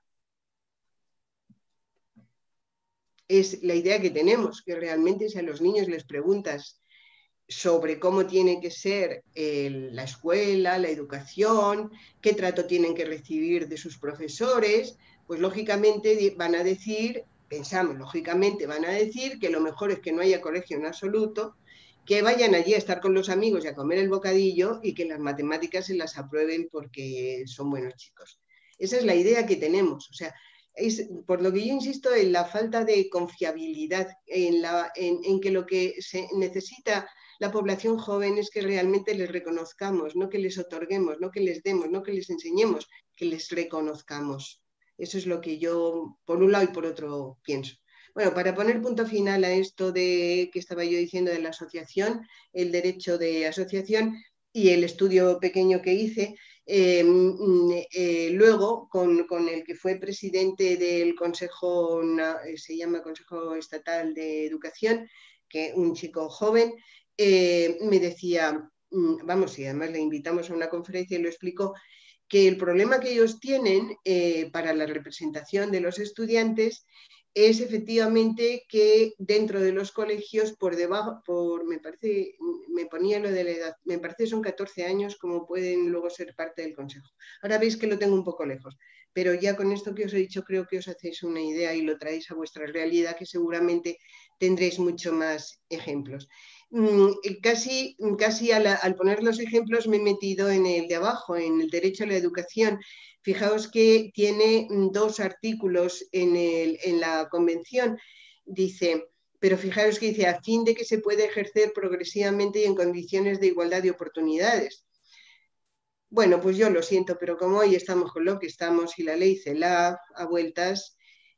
Es la idea que tenemos, que realmente si a los niños les preguntas sobre cómo tiene que ser la escuela, la educación, qué trato tienen que recibir de sus profesores, pues lógicamente van a decir pensamos, lógicamente, van a decir que lo mejor es que no haya colegio en absoluto, que vayan allí a estar con los amigos y a comer el bocadillo y que las matemáticas se las aprueben porque son buenos chicos. Esa es la idea que tenemos. O sea, es por lo que yo insisto en la falta de confiabilidad, en que lo que se necesita la población joven es que realmente les reconozcamos, no que les otorguemos, no que les demos, no que les enseñemos, que les reconozcamos. Eso es lo que yo, por un lado y por otro, pienso. Bueno, para poner punto final a esto de que estaba yo diciendo de la asociación, el derecho de asociación y el estudio pequeño que hice, luego con el que fue presidente del Consejo, se llama Consejo Estatal de Educación, que un chico joven, me decía, vamos, y además le invitamos a una conferencia y lo explicó, que el problema que ellos tienen para la representación de los estudiantes es efectivamente que dentro de los colegios, por debajo, me parece, me ponía lo de la edad, me parece son 14 años como pueden luego ser parte del consejo. Ahora veis que lo tengo un poco lejos, pero ya con esto que os he dicho creo que os hacéis una idea y lo traéis a vuestra realidad, que seguramente tendréis mucho más ejemplos. Casi al poner los ejemplos me he metido en el de abajo, en el derecho a la educación. Fijaos que tiene 2 artículos en la convención. Dice, pero fijaos que dice, a fin de que se pueda ejercer progresivamente y en condiciones de igualdad de oportunidades. Bueno, pues yo lo siento, pero como hoy estamos con lo que estamos y la ley CELA a vueltas,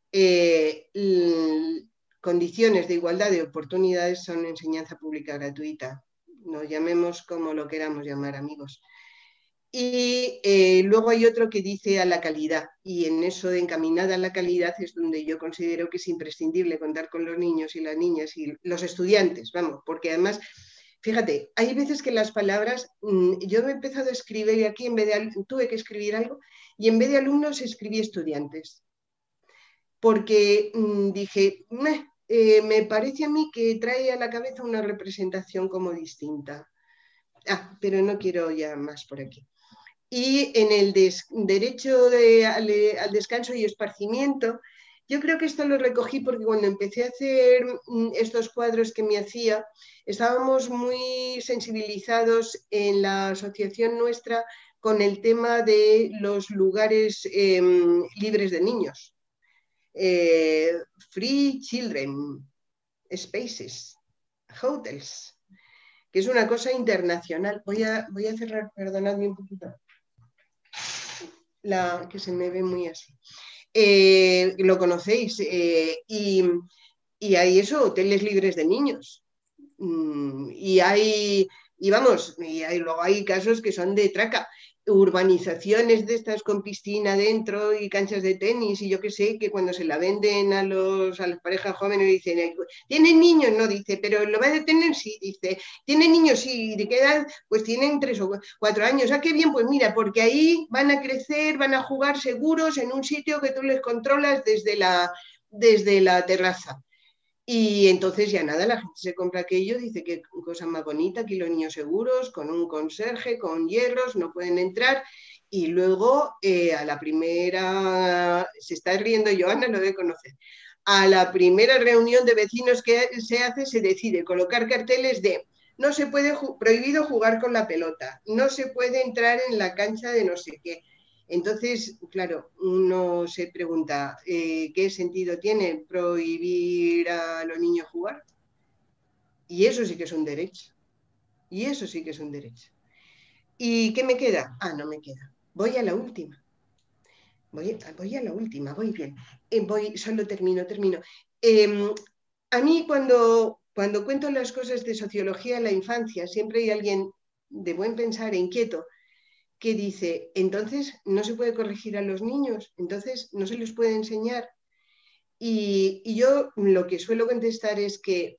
condiciones de igualdad de oportunidades son enseñanza pública gratuita. Nos llamemos como lo queramos llamar, amigos. Y luego hay otro que dice a la calidad, y en eso de encaminada a la calidad es donde yo considero que es imprescindible contar con los niños y las niñas y los estudiantes, vamos, porque además, fíjate, hay veces que las palabras, yo he empezado a escribir y aquí en vez de, tuve que escribir algo, y en vez de alumnos escribí estudiantes, porque dije, me parece a mí que trae a la cabeza una representación como distinta. Pero no quiero ya más por aquí. Y en el derecho al descanso y esparcimiento, yo creo que esto lo recogí porque cuando empecé a hacer estos cuadros que me hacía, estábamos muy sensibilizados en la asociación nuestra con el tema de los lugares libres de niños. Free Children Spaces, hotels, que es una cosa internacional. Voy a cerrar, perdonadme un poquito. Que se me ve muy así. Lo conocéis, y hay eso, hoteles libres de niños. Luego hay casos que son de traca, urbanizaciones de estas con piscina dentro y canchas de tenis y yo qué sé, que cuando se la venden a las parejas jóvenes dicen, ¿tienen niños? No, dice, pero ¿lo va a detener? Sí, dice, ¿tienen niños? Sí, ¿de qué edad? Pues tienen 3 o 4 años. Qué bien, pues mira, porque ahí van a crecer, van a jugar seguros en un sitio que tú les controlas desde la terraza. Y entonces ya nada, la gente se compra aquello, dice que cosa más bonita, aquí los niños seguros, con un conserje, con hierros, no pueden entrar. Y luego a la primera, se está riendo Joana, lo debe conocer, a la primera reunión de vecinos que se hace, se decide colocar carteles de no se puede, prohibido jugar con la pelota, no se puede entrar en la cancha de no sé qué. Entonces, claro, uno se pregunta, ¿qué sentido tiene prohibir a los niños jugar? Y eso sí que es un derecho. Y eso sí que es un derecho. ¿Y qué me queda? No me queda. Voy a la última. Voy a la última, voy bien. Solo termino. A mí cuando cuento las cosas de sociología de la infancia, siempre hay alguien de buen pensar e inquieto que dice, entonces no se puede corregir a los niños, entonces no se les puede enseñar. Y yo lo que suelo contestar es que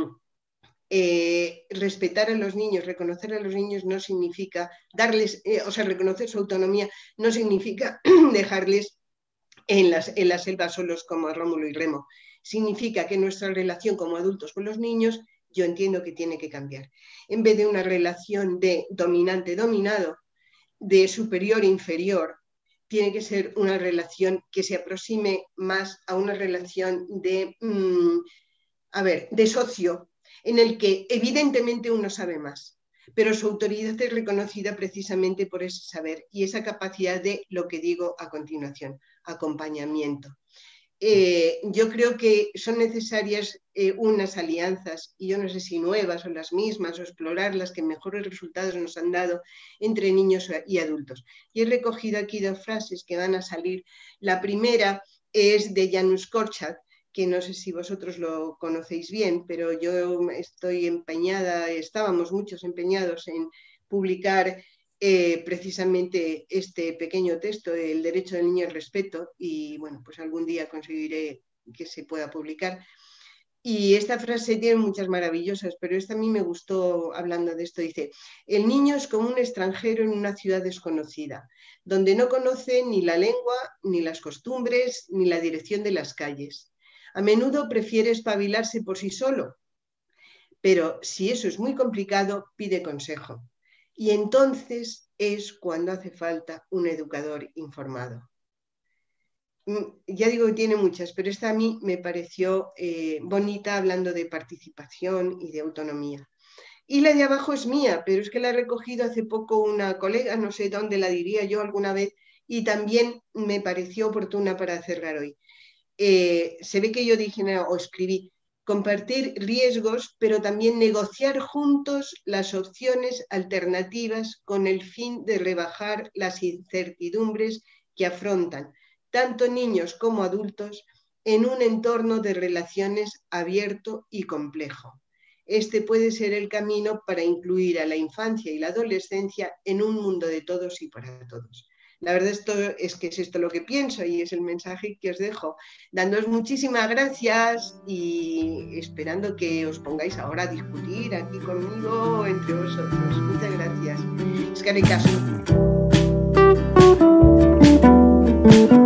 respetar a los niños, reconocer a los niños no significa darles, reconocer su autonomía no significa dejarles en la selva solos como a Rómulo y Remo. Significa que nuestra relación como adultos con los niños, yo entiendo que tiene que cambiar. En vez de una relación de dominante-dominado, de superior-inferior, tiene que ser una relación que se aproxime más a una relación de, de socio, en el que evidentemente uno sabe más, pero su autoridad es reconocida precisamente por ese saber y esa capacidad de lo que digo a continuación, acompañamiento. Yo creo que son necesarias unas alianzas, y yo no sé si nuevas o las mismas, o explorar las que mejores resultados nos han dado entre niños y adultos. Y he recogido aquí 2 frases que van a salir. La primera es de Janusz Korczak, que no sé si vosotros lo conocéis bien, pero yo estoy empeñada, estábamos muchos empeñados en publicar precisamente este pequeño texto, El derecho del niño al respeto, y bueno, pues algún día conseguiré que se pueda publicar. Y esta frase tiene muchas maravillosas, pero esta a mí me gustó hablando de esto. Dice: el niño es como un extranjero en una ciudad desconocida, donde no conoce ni la lengua, ni las costumbres, ni la dirección de las calles. A menudo prefiere espabilarse por sí solo, pero si eso es muy complicado, pide consejo. Y entonces es cuando hace falta un educador informado. Ya digo que tiene muchas, pero esta a mí me pareció bonita, hablando de participación y de autonomía. Y la de abajo es mía, pero es que la he recogido hace poco una colega, no sé dónde la diría yo alguna vez, y también me pareció oportuna para cerrar hoy. Se ve que yo dije o escribí: compartir riesgos, pero también negociar juntos las opciones alternativas con el fin de rebajar las incertidumbres que afrontan tanto niños como adultos en un entorno de relaciones abierto y complejo. Este puede ser el camino para incluir a la infancia y la adolescencia en un mundo de todos y para todos. La verdad es que es esto lo que pienso y es el mensaje que os dejo. Dándoos muchísimas gracias y esperando que os pongáis ahora a discutir aquí conmigo entre vosotros. Muchas gracias. Eskerrik asko.